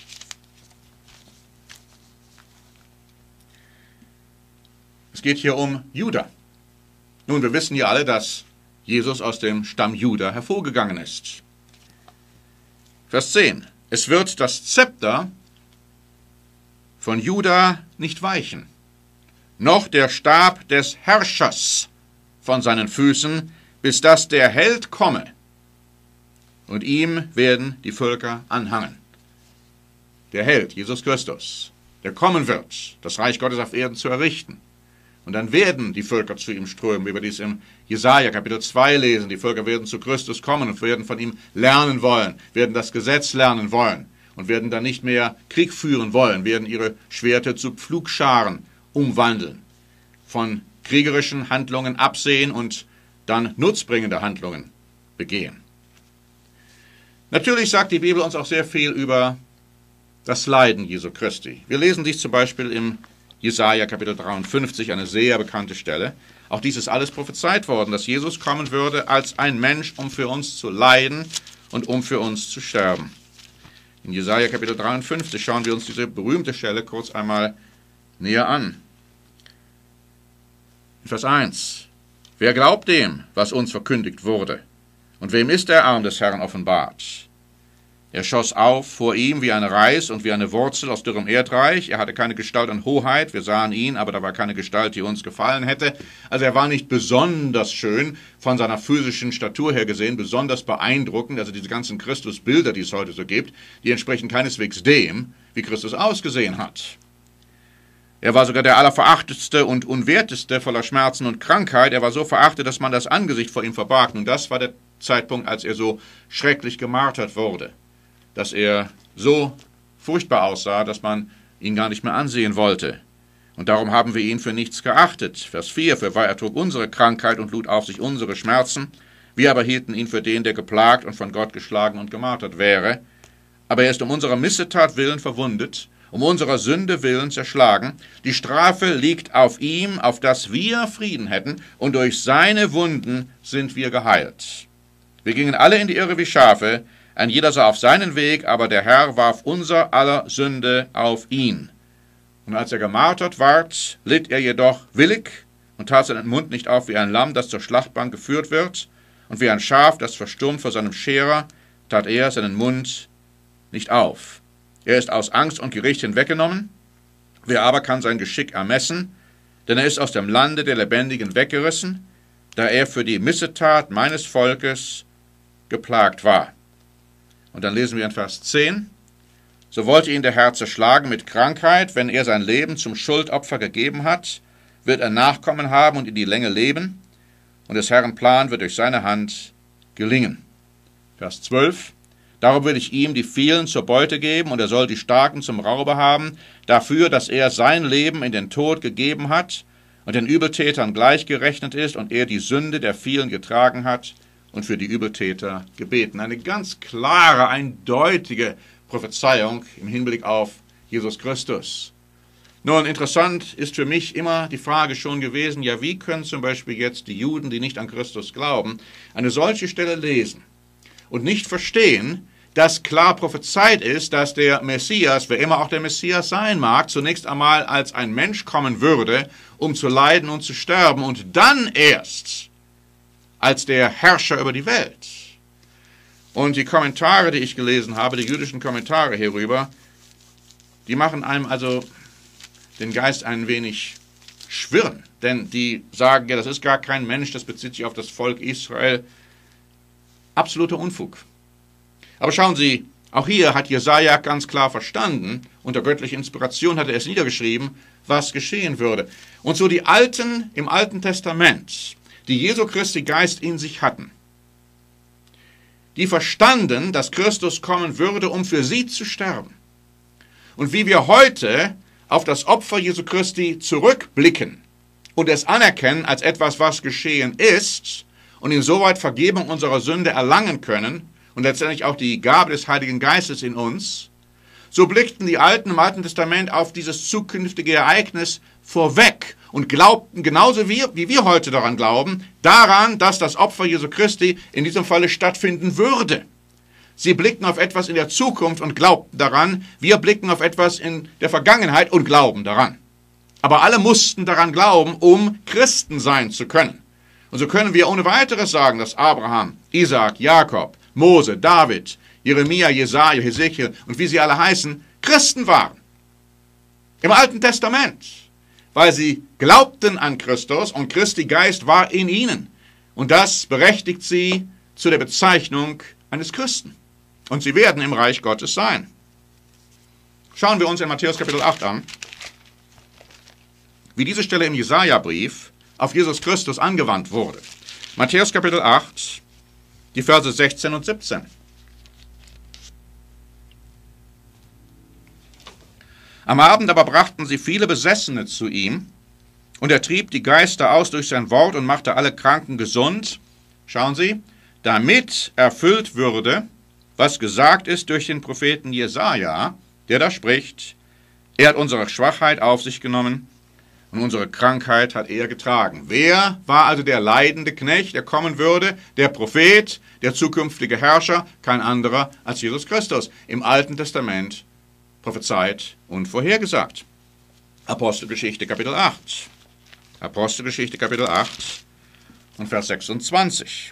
Speaker 1: Es geht hier um Juda. Nun, wir wissen ja alle, dass Jesus aus dem Stamm Juda hervorgegangen ist. Vers zehn. Es wird das Zepter von Juda nicht weichen, noch der Stab des Herrschers von seinen Füßen, bis dass der Held komme, und ihm werden die Völker anhangen. Der Held, Jesus Christus, der kommen wird, das Reich Gottes auf Erden zu errichten. Und dann werden die Völker zu ihm strömen, wie wir dies im Jesaja Kapitel zwei lesen. Die Völker werden zu Christus kommen und werden von ihm lernen wollen, werden das Gesetz lernen wollen und werden dann nicht mehr Krieg führen wollen, werden ihre Schwerter zu Pflugscharen umwandeln, von kriegerischen Handlungen absehen und dann nutzbringende Handlungen begehen. Natürlich sagt die Bibel uns auch sehr viel über das Leiden Jesu Christi. Wir lesen dies zum Beispiel im Jesaja Kapitel dreiundfünfzig, eine sehr bekannte Stelle. Auch dies ist alles prophezeit worden, dass Jesus kommen würde als ein Mensch, um für uns zu leiden und um für uns zu sterben. In Jesaja Kapitel dreiundfünfzig schauen wir uns diese berühmte Stelle kurz einmal näher an. In Vers eins. Wer glaubt dem, was uns verkündigt wurde? Und wem ist der Arm des Herrn offenbart? Er schoss auf vor ihm wie ein Reis und wie eine Wurzel aus dürrem Erdreich. Er hatte keine Gestalt an Hoheit. Wir sahen ihn, aber da war keine Gestalt, die uns gefallen hätte. Also er war nicht besonders schön, von seiner physischen Statur her gesehen, besonders beeindruckend. Also diese ganzen Christusbilder, die es heute so gibt, die entsprechen keineswegs dem, wie Christus ausgesehen hat. Er war sogar der allerverachtetste und unwerteste, voller Schmerzen und Krankheit. Er war so verachtet, dass man das Angesicht vor ihm verbarg. Und das war der Zeitpunkt, als er so schrecklich gemartert wurde, dass er so furchtbar aussah, dass man ihn gar nicht mehr ansehen wollte. Und darum haben wir ihn für nichts geachtet. Vers vier, für weil er trug unsere Krankheit und lud auf sich unsere Schmerzen. Wir aber hielten ihn für den, der geplagt und von Gott geschlagen und gemartert wäre. Aber er ist um unserer Missetat willen verwundet um unserer Sünde willen zerschlagen. Die Strafe liegt auf ihm, auf dass wir Frieden hätten, und durch seine Wunden sind wir geheilt. Wir gingen alle in die Irre wie Schafe, ein jeder sah auf seinen Weg, aber der Herr warf unser aller Sünde auf ihn. Und als er gemartert ward, litt er jedoch willig und tat seinen Mund nicht auf wie ein Lamm, das zur Schlachtbank geführt wird, und wie ein Schaf, das verstummt vor seinem Scherer, tat er seinen Mund nicht auf. Er ist aus Angst und Gericht hinweggenommen. Wer aber kann sein Geschick ermessen? Denn er ist aus dem Lande der Lebendigen weggerissen, da er für die Missetat meines Volkes geplagt war. Und dann lesen wir in Vers zehn. So wollte ihn der Herr zerschlagen mit Krankheit, wenn er sein Leben zum Schuldopfer gegeben hat, wird er Nachkommen haben und in die Länge leben, und des Herrn Plan wird durch seine Hand gelingen. Vers zwölf. Darum will ich ihm die vielen zur Beute geben, und er soll die Starken zum Raube haben, dafür, dass er sein Leben in den Tod gegeben hat und den Übeltätern gleichgerechnet ist und er die Sünde der vielen getragen hat und für die Übeltäter gebeten. Eine ganz klare, eindeutige Prophezeiung im Hinblick auf Jesus Christus. Nun, interessant ist für mich immer die Frage schon gewesen, ja, wie können zum Beispiel jetzt die Juden, die nicht an Christus glauben, eine solche Stelle lesen und nicht verstehen, dass klar prophezeit ist, dass der Messias, wer immer auch der Messias sein mag, zunächst einmal als ein Mensch kommen würde, um zu leiden und zu sterben und dann erst als der Herrscher über die Welt. Und die Kommentare, die ich gelesen habe, die jüdischen Kommentare hierüber, die machen einem also den Geist ein wenig schwirren. Denn die sagen, ja, das ist gar kein Mensch, das bezieht sich auf das Volk Israel. Absoluter Unfug. Aber schauen Sie, auch hier hat Jesaja ganz klar verstanden, unter göttlicher Inspiration hat er es niedergeschrieben, was geschehen würde. Und so die Alten im Alten Testament, die Jesu Christi Geist in sich hatten, die verstanden, dass Christus kommen würde, um für sie zu sterben. Und wie wir heute auf das Opfer Jesu Christi zurückblicken und es anerkennen als etwas, was geschehen ist, und insoweit Vergebung unserer Sünde erlangen können und letztendlich auch die Gabe des Heiligen Geistes in uns, so blickten die Alten im Alten Testament auf dieses zukünftige Ereignis vorweg und glaubten genauso wie, wie wir heute daran glauben, daran, dass das Opfer Jesu Christi in diesem Falle stattfinden würde. Sie blickten auf etwas in der Zukunft und glaubten daran, wir blicken auf etwas in der Vergangenheit und glauben daran. Aber alle mussten daran glauben, um Christen sein zu können. Und so können wir ohne weiteres sagen, dass Abraham, Isaak, Jakob, Mose, David, Jeremia, Jesaja, Hesekiel und wie sie alle heißen, Christen waren. Im Alten Testament. Weil sie glaubten an Christus und Christi Geist war in ihnen. Und das berechtigt sie zu der Bezeichnung eines Christen. Und sie werden im Reich Gottes sein. Schauen wir uns in Matthäus Kapitel acht an, wie diese Stelle im Jesaja-Brief auf Jesus Christus angewandt wurde. Matthäus Kapitel acht, die Verse sechzehn und siebzehn. Am Abend aber brachten sie viele Besessene zu ihm, und er trieb die Geister aus durch sein Wort und machte alle Kranken gesund. Schauen Sie, damit erfüllt würde, was gesagt ist durch den Propheten Jesaja, der da spricht, er hat unsere Schwachheit auf sich genommen und unsere Krankheit hat er getragen. Wer war also der leidende Knecht, der kommen würde? Der Prophet, der zukünftige Herrscher, kein anderer als Jesus Christus. Im Alten Testament prophezeit und vorhergesagt. Apostelgeschichte Kapitel acht. Apostelgeschichte Kapitel acht und Vers sechsundzwanzig.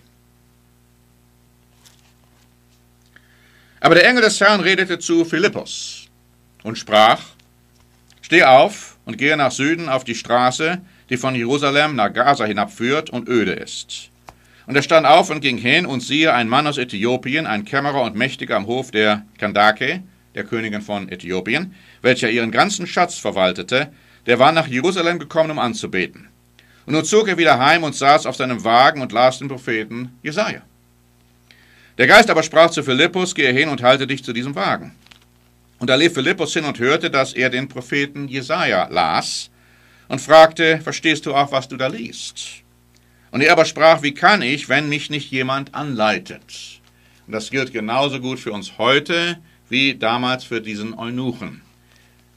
Speaker 1: Aber der Engel des Herrn redete zu Philippus und sprach, steh auf und gehe nach Süden auf die Straße, die von Jerusalem nach Gaza hinabführt und öde ist. Und er stand auf und ging hin, und siehe, ein Mann aus Äthiopien, ein Kämmerer und Mächtiger am Hof der Kandake, der Königin von Äthiopien, welcher ihren ganzen Schatz verwaltete, der war nach Jerusalem gekommen, um anzubeten. Und nun zog er wieder heim und saß auf seinem Wagen und las den Propheten Jesaja. Der Geist aber sprach zu Philippus, gehe hin und halte dich zu diesem Wagen. Und da lief Philippus hin und hörte, dass er den Propheten Jesaja las und fragte, verstehst du auch, was du da liest? Und er aber sprach, wie kann ich, wenn mich nicht jemand anleitet? Und das gilt genauso gut für uns heute, wie damals für diesen Eunuchen.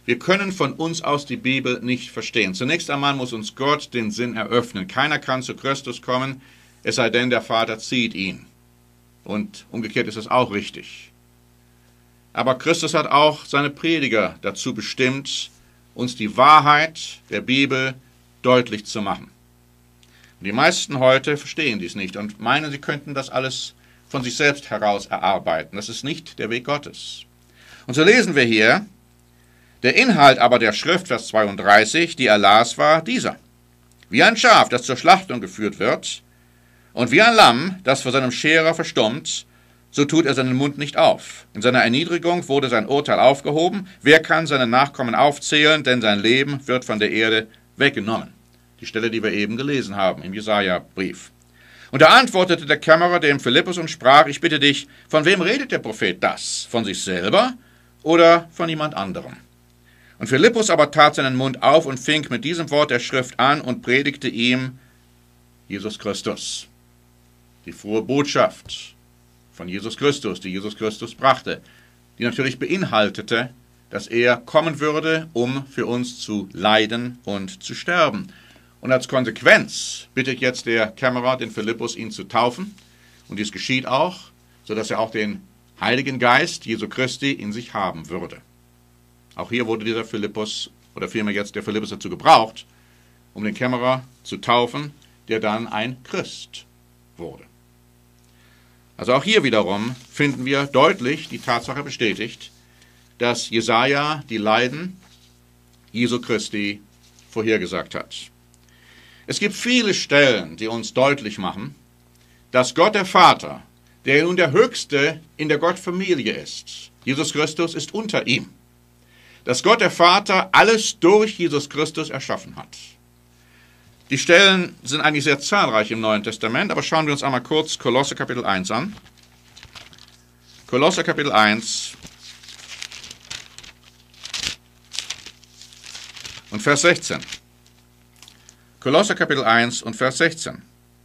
Speaker 1: Wir können von uns aus die Bibel nicht verstehen. Zunächst einmal muss uns Gott den Sinn eröffnen. Keiner kann zu Christus kommen, es sei denn, der Vater zieht ihn. Und umgekehrt ist es auch richtig. Aber Christus hat auch seine Prediger dazu bestimmt, uns die Wahrheit der Bibel deutlich zu machen. Und die meisten heute verstehen dies nicht und meinen, sie könnten das alles von sich selbst heraus erarbeiten. Das ist nicht der Weg Gottes. Und so lesen wir hier, der Inhalt aber der Schrift, Vers zweiunddreißig, die er las, war dieser. Wie ein Schaf, das zur Schlachtung geführt wird, und wie ein Lamm, das vor seinem Scherer verstummt, so tut er seinen Mund nicht auf. In seiner Erniedrigung wurde sein Urteil aufgehoben. Wer kann seine Nachkommen aufzählen, denn sein Leben wird von der Erde weggenommen. Die Stelle, die wir eben gelesen haben im Jesaja-Brief. Und da antwortete der Kämmerer dem Philippus und sprach, ich bitte dich, von wem redet der Prophet das? Von sich selber oder von jemand anderem? Und Philippus aber tat seinen Mund auf und fing mit diesem Wort der Schrift an und predigte ihm Jesus Christus. Die frohe Botschaft von Jesus Christus, die Jesus Christus brachte, die natürlich beinhaltete, dass er kommen würde, um für uns zu leiden und zu sterben. Und als Konsequenz bittet jetzt der Kämmerer den Philippus, ihn zu taufen. Und dies geschieht auch, sodass er auch den Heiligen Geist Jesu Christi in sich haben würde. Auch hier wurde dieser Philippus, oder vielmehr jetzt der Philippus dazu gebraucht, um den Kämmerer zu taufen, der dann ein Christ wurde. Also auch hier wiederum finden wir deutlich die Tatsache bestätigt, dass Jesaja die Leiden Jesu Christi vorhergesagt hat. Es gibt viele Stellen, die uns deutlich machen, dass Gott der Vater, der nun der Höchste in der Gottfamilie ist, Jesus Christus ist unter ihm, dass Gott der Vater alles durch Jesus Christus erschaffen hat. Die Stellen sind eigentlich sehr zahlreich im Neuen Testament, aber schauen wir uns einmal kurz Kolosser Kapitel eins an. Kolosser Kapitel eins und Vers sechzehn. Kolosser Kapitel eins und Vers sechzehn.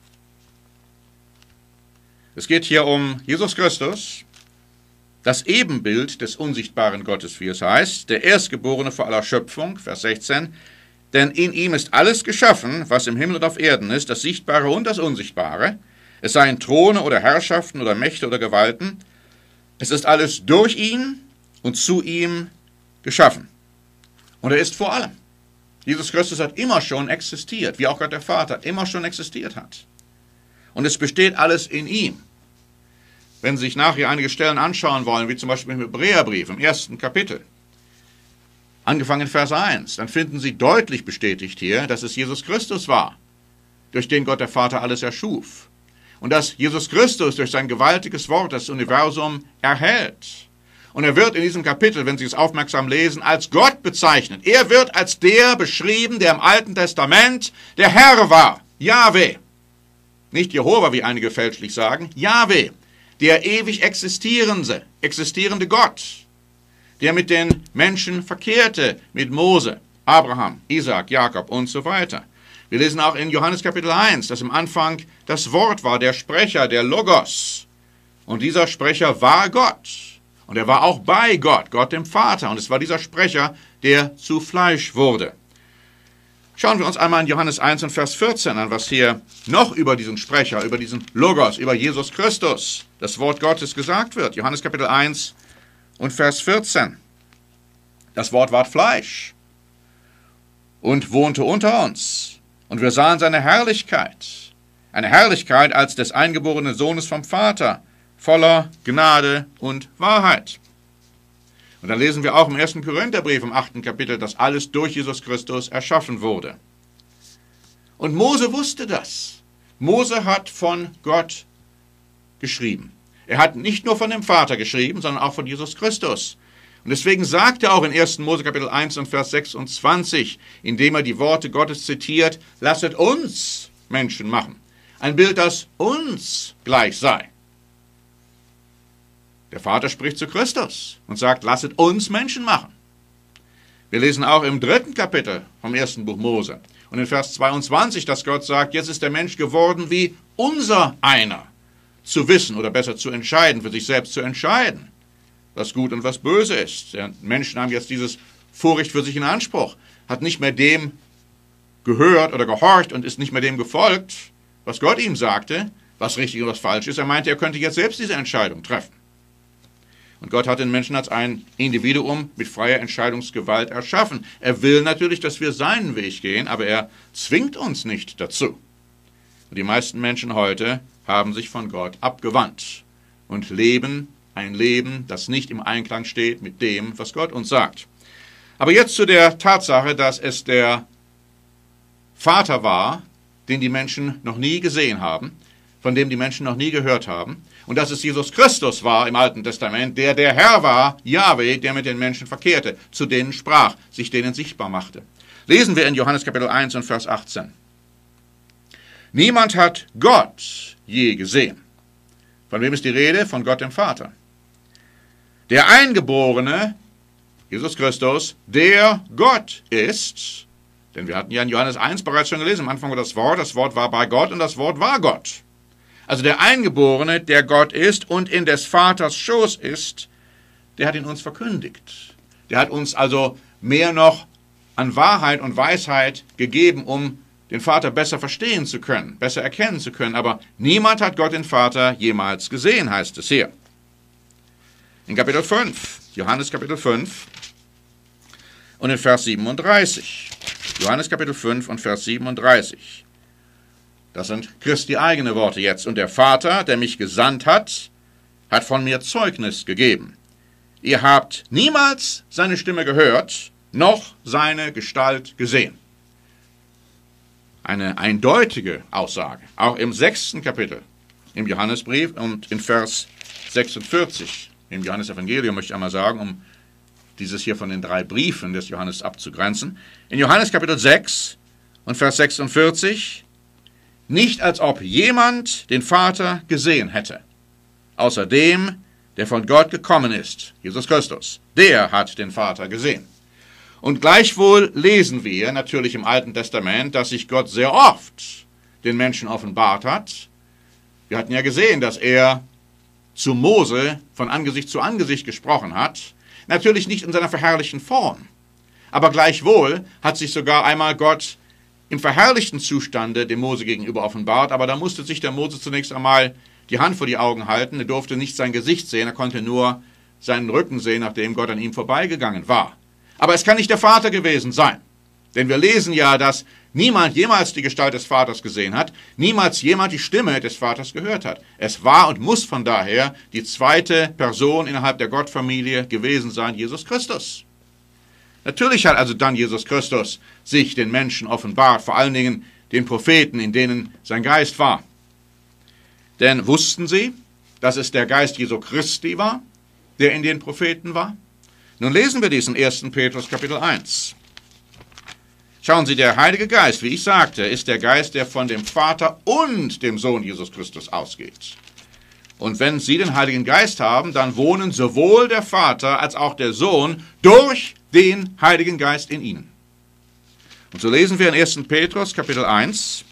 Speaker 1: Es geht hier um Jesus Christus, das Ebenbild des unsichtbaren Gottes, wie es heißt, der Erstgeborene vor aller Schöpfung, Vers sechzehn, denn in ihm ist alles geschaffen, was im Himmel und auf Erden ist, das Sichtbare und das Unsichtbare, es seien Throne oder Herrschaften oder Mächte oder Gewalten, es ist alles durch ihn und zu ihm geschaffen. Und er ist vor allem. Jesus Christus hat immer schon existiert, wie auch Gott der Vater immer schon existiert hat. Und es besteht alles in ihm. Wenn Sie sich nachher einige Stellen anschauen wollen, wie zum Beispiel im Hebräerbrief, im ersten Kapitel, angefangen in Vers eins, dann finden Sie deutlich bestätigt hier, dass es Jesus Christus war, durch den Gott der Vater alles erschuf. Und dass Jesus Christus durch sein gewaltiges Wort das Universum erhält. Und er wird in diesem Kapitel, wenn Sie es aufmerksam lesen, als Gott bezeichnet. Er wird als der beschrieben, der im Alten Testament der Herr war, Jahwe. Nicht Jehova, wie einige fälschlich sagen, Jahwe, der ewig existierende, existierende Gott, der mit den Menschen verkehrte, mit Mose, Abraham, Isaak, Jakob und so weiter. Wir lesen auch in Johannes Kapitel eins, dass am Anfang das Wort war, der Sprecher, der Logos. Und dieser Sprecher war Gott. Und er war auch bei Gott, Gott dem Vater. Und es war dieser Sprecher, der zu Fleisch wurde. Schauen wir uns einmal in Johannes eins und Vers vierzehn an, was hier noch über diesen Sprecher, über diesen Logos, über Jesus Christus, das Wort Gottes gesagt wird. Johannes Kapitel eins und Vers vierzehn. Das Wort ward Fleisch und wohnte unter uns. Und wir sahen seine Herrlichkeit, eine Herrlichkeit als des eingeborenen Sohnes vom Vater, voller Gnade und Wahrheit. Und dann lesen wir auch im ersten Korintherbrief im achten Kapitel, dass alles durch Jesus Christus erschaffen wurde. Und Mose wusste das. Mose hat von Gott geschrieben. Er hat nicht nur von dem Vater geschrieben, sondern auch von Jesus Christus. Und deswegen sagt er auch in ersten Mose Kapitel eins und Vers sechsundzwanzig, indem er die Worte Gottes zitiert, lasset uns Menschen machen. Ein Bild, das uns gleich sei. Der Vater spricht zu Christus und sagt, lasset uns Menschen machen. Wir lesen auch im dritten Kapitel vom ersten Buch Mose und in Vers zweiundzwanzig, dass Gott sagt, jetzt ist der Mensch geworden wie unser einer, zu wissen oder besser zu entscheiden, für sich selbst zu entscheiden, was gut und was böse ist. Die Menschen haben jetzt dieses Vorrecht für sich in Anspruch, hat nicht mehr dem gehört oder gehorcht und ist nicht mehr dem gefolgt, was Gott ihm sagte, was richtig und was falsch ist. Er meinte, er könnte jetzt selbst diese Entscheidung treffen. Und Gott hat den Menschen als ein Individuum mit freier Entscheidungsgewalt erschaffen. Er will natürlich, dass wir seinen Weg gehen, aber er zwingt uns nicht dazu. Und die meisten Menschen heute haben sich von Gott abgewandt und leben ein Leben, das nicht im Einklang steht mit dem, was Gott uns sagt. Aber jetzt zu der Tatsache, dass es der Vater war, den die Menschen noch nie gesehen haben, von dem die Menschen noch nie gehört haben, und dass es Jesus Christus war im Alten Testament, der der Herr war, Jahwe, der mit den Menschen verkehrte, zu denen sprach, sich denen sichtbar machte. Lesen wir in Johannes Kapitel eins und Vers achtzehn. Niemand hat Gott je gesehen. Von wem ist die Rede? Von Gott dem Vater. Der Eingeborene, Jesus Christus, der Gott ist, denn wir hatten ja in Johannes eins bereits schon gelesen, am Anfang war das Wort, das Wort war bei Gott und das Wort war Gott. Also der Eingeborene, der Gott ist und in des Vaters Schoß ist, der hat ihn uns verkündigt. Der hat uns also mehr noch an Wahrheit und Weisheit gegeben, um den Vater besser verstehen zu können, besser erkennen zu können. Aber niemand hat Gott den Vater jemals gesehen, heißt es hier. In Kapitel fünf, Johannes Kapitel fünf und in Vers siebenunddreißig. Johannes Kapitel fünf und Vers siebenunddreißig. Das sind Christi eigene Worte jetzt. Und der Vater, der mich gesandt hat, hat von mir Zeugnis gegeben. Ihr habt niemals seine Stimme gehört, noch seine Gestalt gesehen. Eine eindeutige Aussage, auch im sechsten Kapitel, im Johannesbrief und in Vers sechsundvierzig, im Johannesevangelium möchte ich einmal sagen, um dieses hier von den drei Briefen des Johannes abzugrenzen. In Johannes Kapitel sechs und Vers sechsundvierzig, nicht als ob jemand den Vater gesehen hätte, außer dem, der von Gott gekommen ist, Jesus Christus. Der hat den Vater gesehen. Und gleichwohl lesen wir natürlich im Alten Testament, dass sich Gott sehr oft den Menschen offenbart hat. Wir hatten ja gesehen, dass er zu Mose von Angesicht zu Angesicht gesprochen hat. Natürlich nicht in seiner verherrlichten Form, aber gleichwohl hat sich sogar einmal Gott im verherrlichten Zustande dem Mose gegenüber offenbart, aber da musste sich der Mose zunächst einmal die Hand vor die Augen halten. Er durfte nicht sein Gesicht sehen, er konnte nur seinen Rücken sehen, nachdem Gott an ihm vorbeigegangen war. Aber es kann nicht der Vater gewesen sein, denn wir lesen ja, dass niemand jemals die Gestalt des Vaters gesehen hat, niemals jemand die Stimme des Vaters gehört hat. Es war und muss von daher die zweite Person innerhalb der Gottfamilie gewesen sein, Jesus Christus. Natürlich hat also dann Jesus Christus sich den Menschen offenbart, vor allen Dingen den Propheten, in denen sein Geist war. Denn wussten sie, dass es der Geist Jesu Christi war, der in den Propheten war? Nun lesen wir diesen ersten Petrus Kapitel eins. Schauen Sie, der Heilige Geist, wie ich sagte, ist der Geist, der von dem Vater und dem Sohn Jesus Christus ausgeht. Und wenn Sie den Heiligen Geist haben, dann wohnen sowohl der Vater als auch der Sohn durch den Heiligen Geist in ihnen. Und so lesen wir in ersten Petrus Kapitel eins,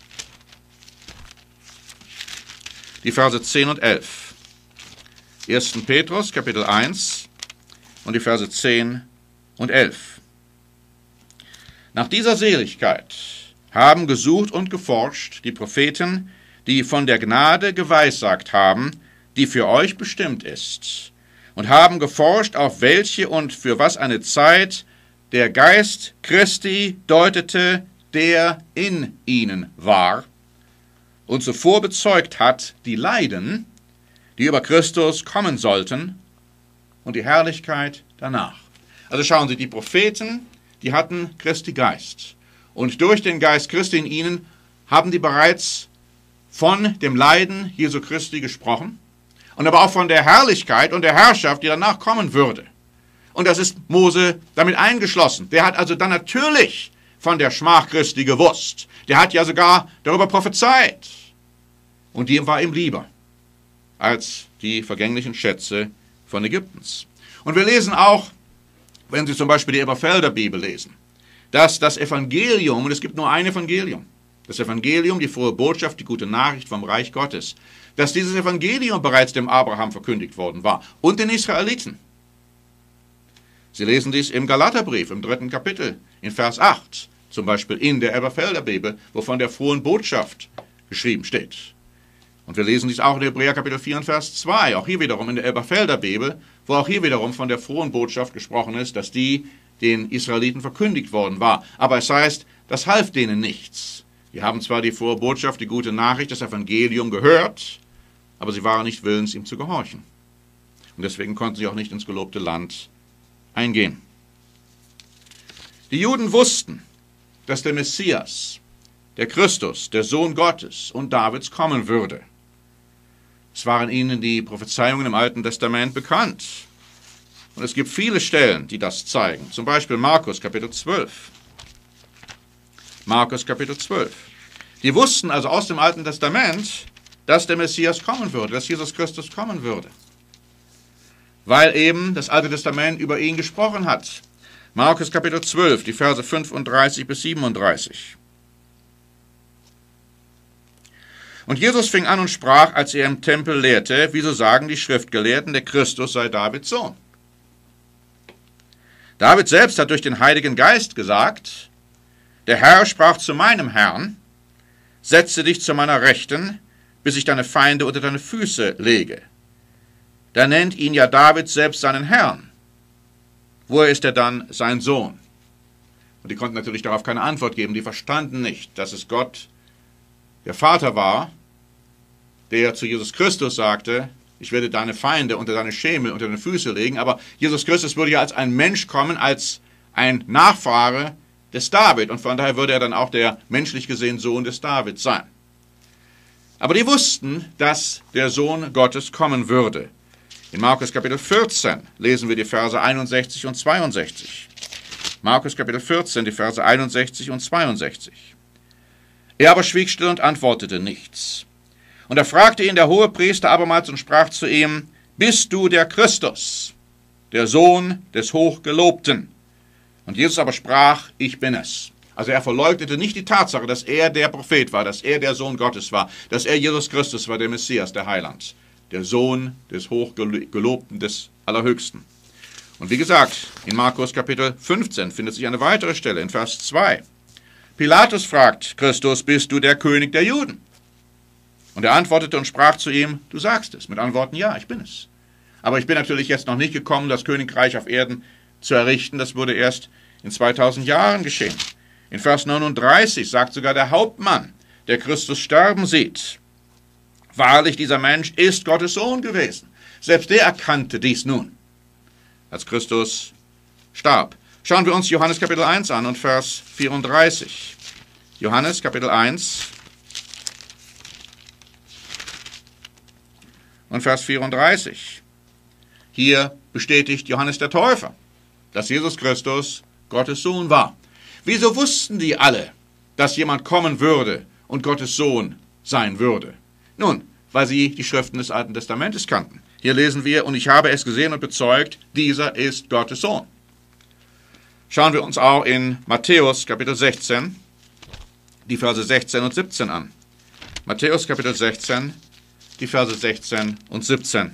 Speaker 1: die Verse zehn und elf. ersten Petrus Kapitel eins und die Verse zehn und elf. Nach dieser Seligkeit haben gesucht und geforscht die Propheten, die von der Gnade geweissagt haben, die für euch bestimmt ist, und haben geforscht, auf welche und für was eine Zeit der Geist Christi deutete, der in ihnen war, und zuvor bezeugt hat die Leiden, die über Christus kommen sollten, und die Herrlichkeit danach. Also schauen Sie, die Propheten, die hatten Christi Geist. Und durch den Geist Christi in ihnen haben die bereits von dem Leiden Jesu Christi gesprochen und aber auch von der Herrlichkeit und der Herrschaft, die danach kommen würde. Und das ist Mose damit eingeschlossen. Der hat also dann natürlich von der Schmach Christi gewusst. Der hat ja sogar darüber prophezeit. Und die war ihm lieber als die vergänglichen Schätze von Ägyptens. Und wir lesen auch, wenn Sie zum Beispiel die Elberfelder Bibel lesen, dass das Evangelium, und es gibt nur ein Evangelium, das Evangelium, die frohe Botschaft, die gute Nachricht vom Reich Gottes, dass dieses Evangelium bereits dem Abraham verkündigt worden war und den Israeliten. Sie lesen dies im Galaterbrief, im dritten Kapitel, in Vers acht, zum Beispiel in der Elberfelder Bibel, wo von der frohen Botschaft geschrieben steht. Und wir lesen dies auch in Hebräer Kapitel vier und Vers zwei, auch hier wiederum in der Elberfelder Bibel, wo auch hier wiederum von der frohen Botschaft gesprochen ist, dass die den Israeliten verkündigt worden war. Aber es heißt, das half denen nichts. Die haben zwar die frohe Botschaft, die gute Nachricht, das Evangelium gehört, aber sie waren nicht willens, ihm zu gehorchen. Und deswegen konnten sie auch nicht ins gelobte Land eingehen. Die Juden wussten, dass der Messias, der Christus, der Sohn Gottes und Davids kommen würde. Es waren ihnen die Prophezeiungen im Alten Testament bekannt. Und es gibt viele Stellen, die das zeigen. Zum Beispiel Markus Kapitel zwölf. Markus Kapitel zwölf. Die wussten also aus dem Alten Testament, dass der Messias kommen würde, dass Jesus Christus kommen würde. Weil eben das Alte Testament über ihn gesprochen hat. Markus Kapitel zwölf, die Verse fünfunddreißig bis siebenunddreißig. Und Jesus fing an und sprach, als er im Tempel lehrte, wieso sagen die Schriftgelehrten, der Christus sei Davids Sohn? David selbst hat durch den Heiligen Geist gesagt, der Herr sprach zu meinem Herrn, setze dich zu meiner Rechten, bis ich deine Feinde unter deine Füße lege. Da nennt ihn ja David selbst seinen Herrn. Woher ist er dann sein Sohn? Und die konnten natürlich darauf keine Antwort geben. Die verstanden nicht, dass es Gott, der Vater war, der zu Jesus Christus sagte, ich werde deine Feinde unter deine Schemel, unter deine Füße legen. Aber Jesus Christus würde ja als ein Mensch kommen, als ein Nachfahre des David. Und von daher würde er dann auch der menschlich gesehen Sohn des David sein. Aber die wussten, dass der Sohn Gottes kommen würde. In Markus Kapitel vierzehn lesen wir die Verse einundsechzig und zweiundsechzig. Markus Kapitel vierzehn, die Verse einundsechzig und zweiundsechzig. Er aber schwieg still und antwortete nichts. Und er fragte ihn der Hohepriester abermals und sprach zu ihm, bist du der Christus, der Sohn des Hochgelobten? Und Jesus aber sprach, ich bin es. Also er verleugnete nicht die Tatsache, dass er der Prophet war, dass er der Sohn Gottes war, dass er Jesus Christus war, der Messias, der Heiland, der Sohn des Hochgelobten, des Allerhöchsten. Und wie gesagt, in Markus Kapitel fünfzehn findet sich eine weitere Stelle, in Vers zwei. Pilatus fragt Christus, bist du der König der Juden? Und er antwortete und sprach zu ihm, du sagst es. Mit Antworten, ja, ich bin es. Aber ich bin natürlich jetzt noch nicht gekommen, das Königreich auf Erden zu errichten. Das wurde erst in zweitausend Jahren geschehen. In Vers neununddreißig sagt sogar der Hauptmann, der Christus sterben sieht, wahrlich, dieser Mensch ist Gottes Sohn gewesen. Selbst der erkannte dies nun, als Christus starb. Schauen wir uns Johannes Kapitel eins an und Vers vierunddreißig. Johannes Kapitel eins und Vers vierunddreißig. Hier bestätigt Johannes der Täufer, dass Jesus Christus Gottes Sohn war. Wieso wussten die alle, dass jemand kommen würde und Gottes Sohn sein würde? Nun, weil sie die Schriften des Alten Testamentes kannten. Hier lesen wir, und ich habe es gesehen und bezeugt, dieser ist Gottes Sohn. Schauen wir uns auch in Matthäus Kapitel sechzehn, die Verse sechzehn und siebzehn an. Matthäus Kapitel sechzehn, die Verse sechzehn und siebzehn.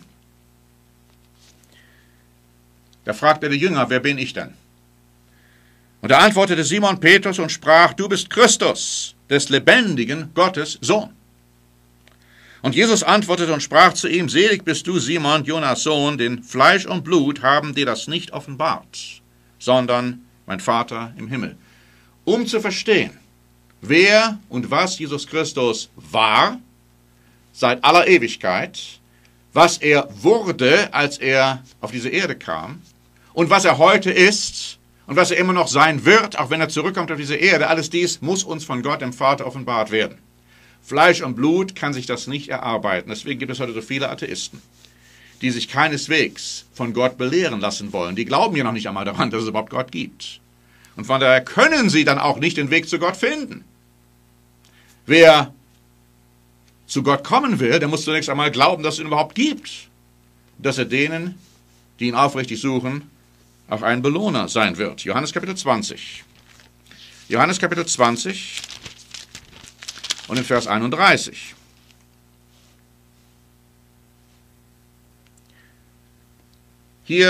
Speaker 1: Da fragte der Jünger, wer bin ich denn? Und da antwortete Simon Petrus und sprach, du bist Christus, des lebendigen Gottes Sohn. Und Jesus antwortete und sprach zu ihm, selig bist du, Simon, Jonas Sohn, denn Fleisch und Blut haben dir das nicht offenbart, sondern mein Vater im Himmel. Um zu verstehen, wer und was Jesus Christus war, seit aller Ewigkeit, was er wurde, als er auf diese Erde kam, und was er heute ist, und was er immer noch sein wird, auch wenn er zurückkommt auf diese Erde, alles dies muss uns von Gott, dem Vater, offenbart werden. Fleisch und Blut kann sich das nicht erarbeiten. Deswegen gibt es heute so viele Atheisten, die sich keineswegs von Gott belehren lassen wollen. Die glauben ja noch nicht einmal daran, dass es überhaupt Gott gibt. Und von daher können sie dann auch nicht den Weg zu Gott finden. Wer zu Gott kommen will, der muss zunächst einmal glauben, dass es ihn überhaupt gibt. Dass er denen, die ihn aufrichtig suchen, auch ein Belohner sein wird. Johannes Kapitel zwanzig. Johannes Kapitel zwanzig und in Vers einunddreißig. Hier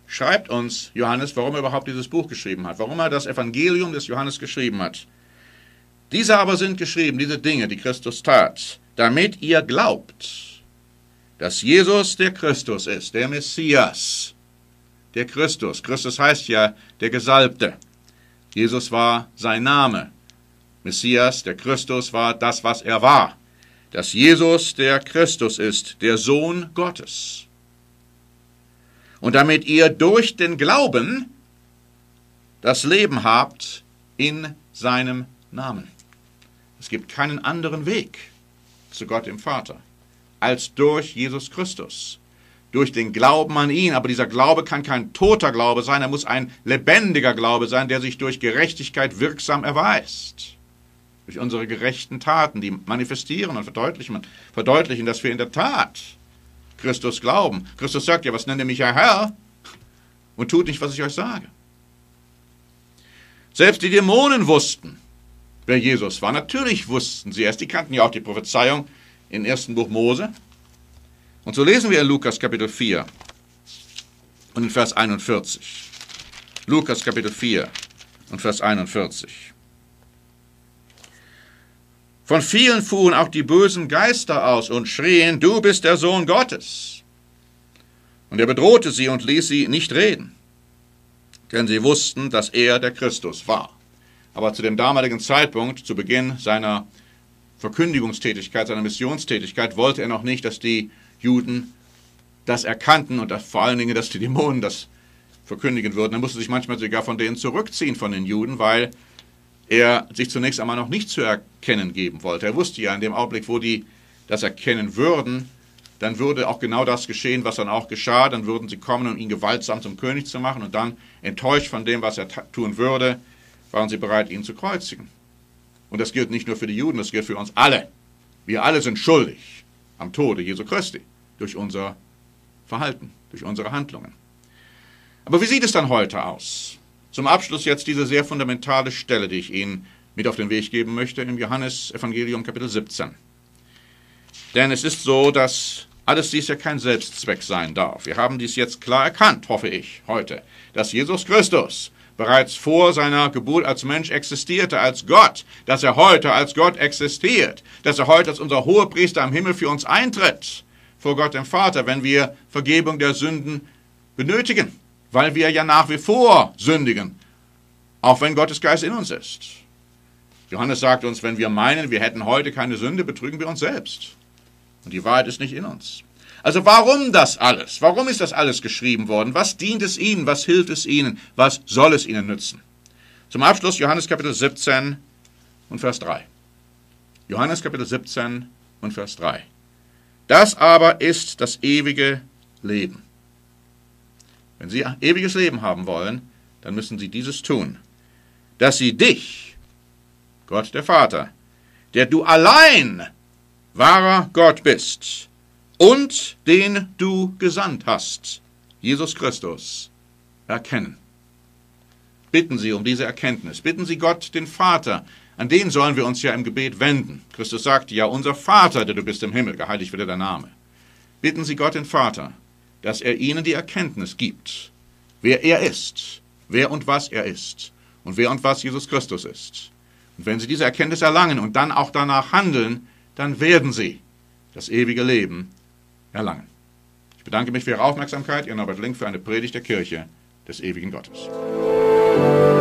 Speaker 1: schreibt uns Johannes, warum er überhaupt dieses Buch geschrieben hat, warum er das Evangelium des Johannes geschrieben hat. Diese aber sind geschrieben, diese Dinge, die Christus tat, damit ihr glaubt, dass Jesus der Christus ist, der Messias, der Christus. Christus heißt ja der Gesalbte. Jesus war sein Name. Messias, der Christus, war das, was er war. Dass Jesus der Christus ist, der Sohn Gottes. Und damit ihr durch den Glauben das Leben habt in seinem Namen. Es gibt keinen anderen Weg zu Gott dem Vater als durch Jesus Christus. Durch den Glauben an ihn. Aber dieser Glaube kann kein toter Glaube sein, er muss ein lebendiger Glaube sein, der sich durch Gerechtigkeit wirksam erweist. Durch unsere gerechten Taten, die manifestieren und verdeutlichen, verdeutlichen, dass wir in der Tat Christus glauben. Christus sagt ja, was nennt ihr mich ja Herr? Und tut nicht, was ich euch sage. Selbst die Dämonen wussten, wer Jesus war. Natürlich wussten sie es. Die kannten ja auch die Prophezeiung im ersten Buch Mose. Und so lesen wir in Lukas Kapitel vier und in Vers einundvierzig. Lukas Kapitel vier und Vers einundvierzig. Von vielen fuhren auch die bösen Geister aus und schrien, du bist der Sohn Gottes. Und er bedrohte sie und ließ sie nicht reden, denn sie wussten, dass er der Christus war. Aber zu dem damaligen Zeitpunkt, zu Beginn seiner Verkündigungstätigkeit, seiner Missionstätigkeit, wollte er noch nicht, dass die Juden das erkannten und dass vor allen Dingen, dass die Dämonen das verkündigen würden. Er musste sich manchmal sogar von denen zurückziehen, von den Juden, weil er sich zunächst einmal noch nicht zu erkennen geben wollte. Er wusste ja, in dem Augenblick, wo die das erkennen würden, dann würde auch genau das geschehen, was dann auch geschah. Dann würden sie kommen, um ihn gewaltsam zum König zu machen. Und dann, enttäuscht von dem, was er tun würde, waren sie bereit, ihn zu kreuzigen. Und das gilt nicht nur für die Juden, das gilt für uns alle. Wir alle sind schuldig am Tode Jesu Christi durch unser Verhalten, durch unsere Handlungen. Aber wie sieht es dann heute aus? Zum Abschluss jetzt diese sehr fundamentale Stelle, die ich Ihnen mit auf den Weg geben möchte, im Johannes-Evangelium Kapitel siebzehn. Denn es ist so, dass alles dies ja kein Selbstzweck sein darf. Wir haben dies jetzt klar erkannt, hoffe ich, heute, dass Jesus Christus bereits vor seiner Geburt als Mensch existierte, als Gott, dass er heute als Gott existiert, dass er heute als unser Hohepriester am Himmel für uns eintritt, vor Gott dem Vater, wenn wir Vergebung der Sünden benötigen. Weil wir ja nach wie vor sündigen, auch wenn Gottes Geist in uns ist. Johannes sagt uns, wenn wir meinen, wir hätten heute keine Sünde, betrügen wir uns selbst. Und die Wahrheit ist nicht in uns. Also warum das alles? Warum ist das alles geschrieben worden? Was dient es Ihnen? Was hilft es Ihnen? Was soll es Ihnen nützen? Zum Abschluss Johannes Kapitel siebzehn und Vers drei. Johannes Kapitel siebzehn und Vers drei. Das aber ist das ewige Leben. Wenn Sie ewiges Leben haben wollen, dann müssen Sie dieses tun, dass Sie dich, Gott der Vater, der du allein wahrer Gott bist und den du gesandt hast, Jesus Christus, erkennen. Bitten Sie um diese Erkenntnis. Bitten Sie Gott, den Vater. An den sollen wir uns ja im Gebet wenden. Christus sagte ja, unser Vater, der du bist im Himmel, geheiligt werde dein Name. Bitten Sie Gott, den Vater, dass er ihnen die Erkenntnis gibt, wer er ist, wer und was er ist und wer und was Jesus Christus ist. Und wenn sie diese Erkenntnis erlangen und dann auch danach handeln, dann werden sie das ewige Leben erlangen. Ich bedanke mich für Ihre Aufmerksamkeit, Ihr Norbert Link für eine Predigt der Kirche des ewigen Gottes.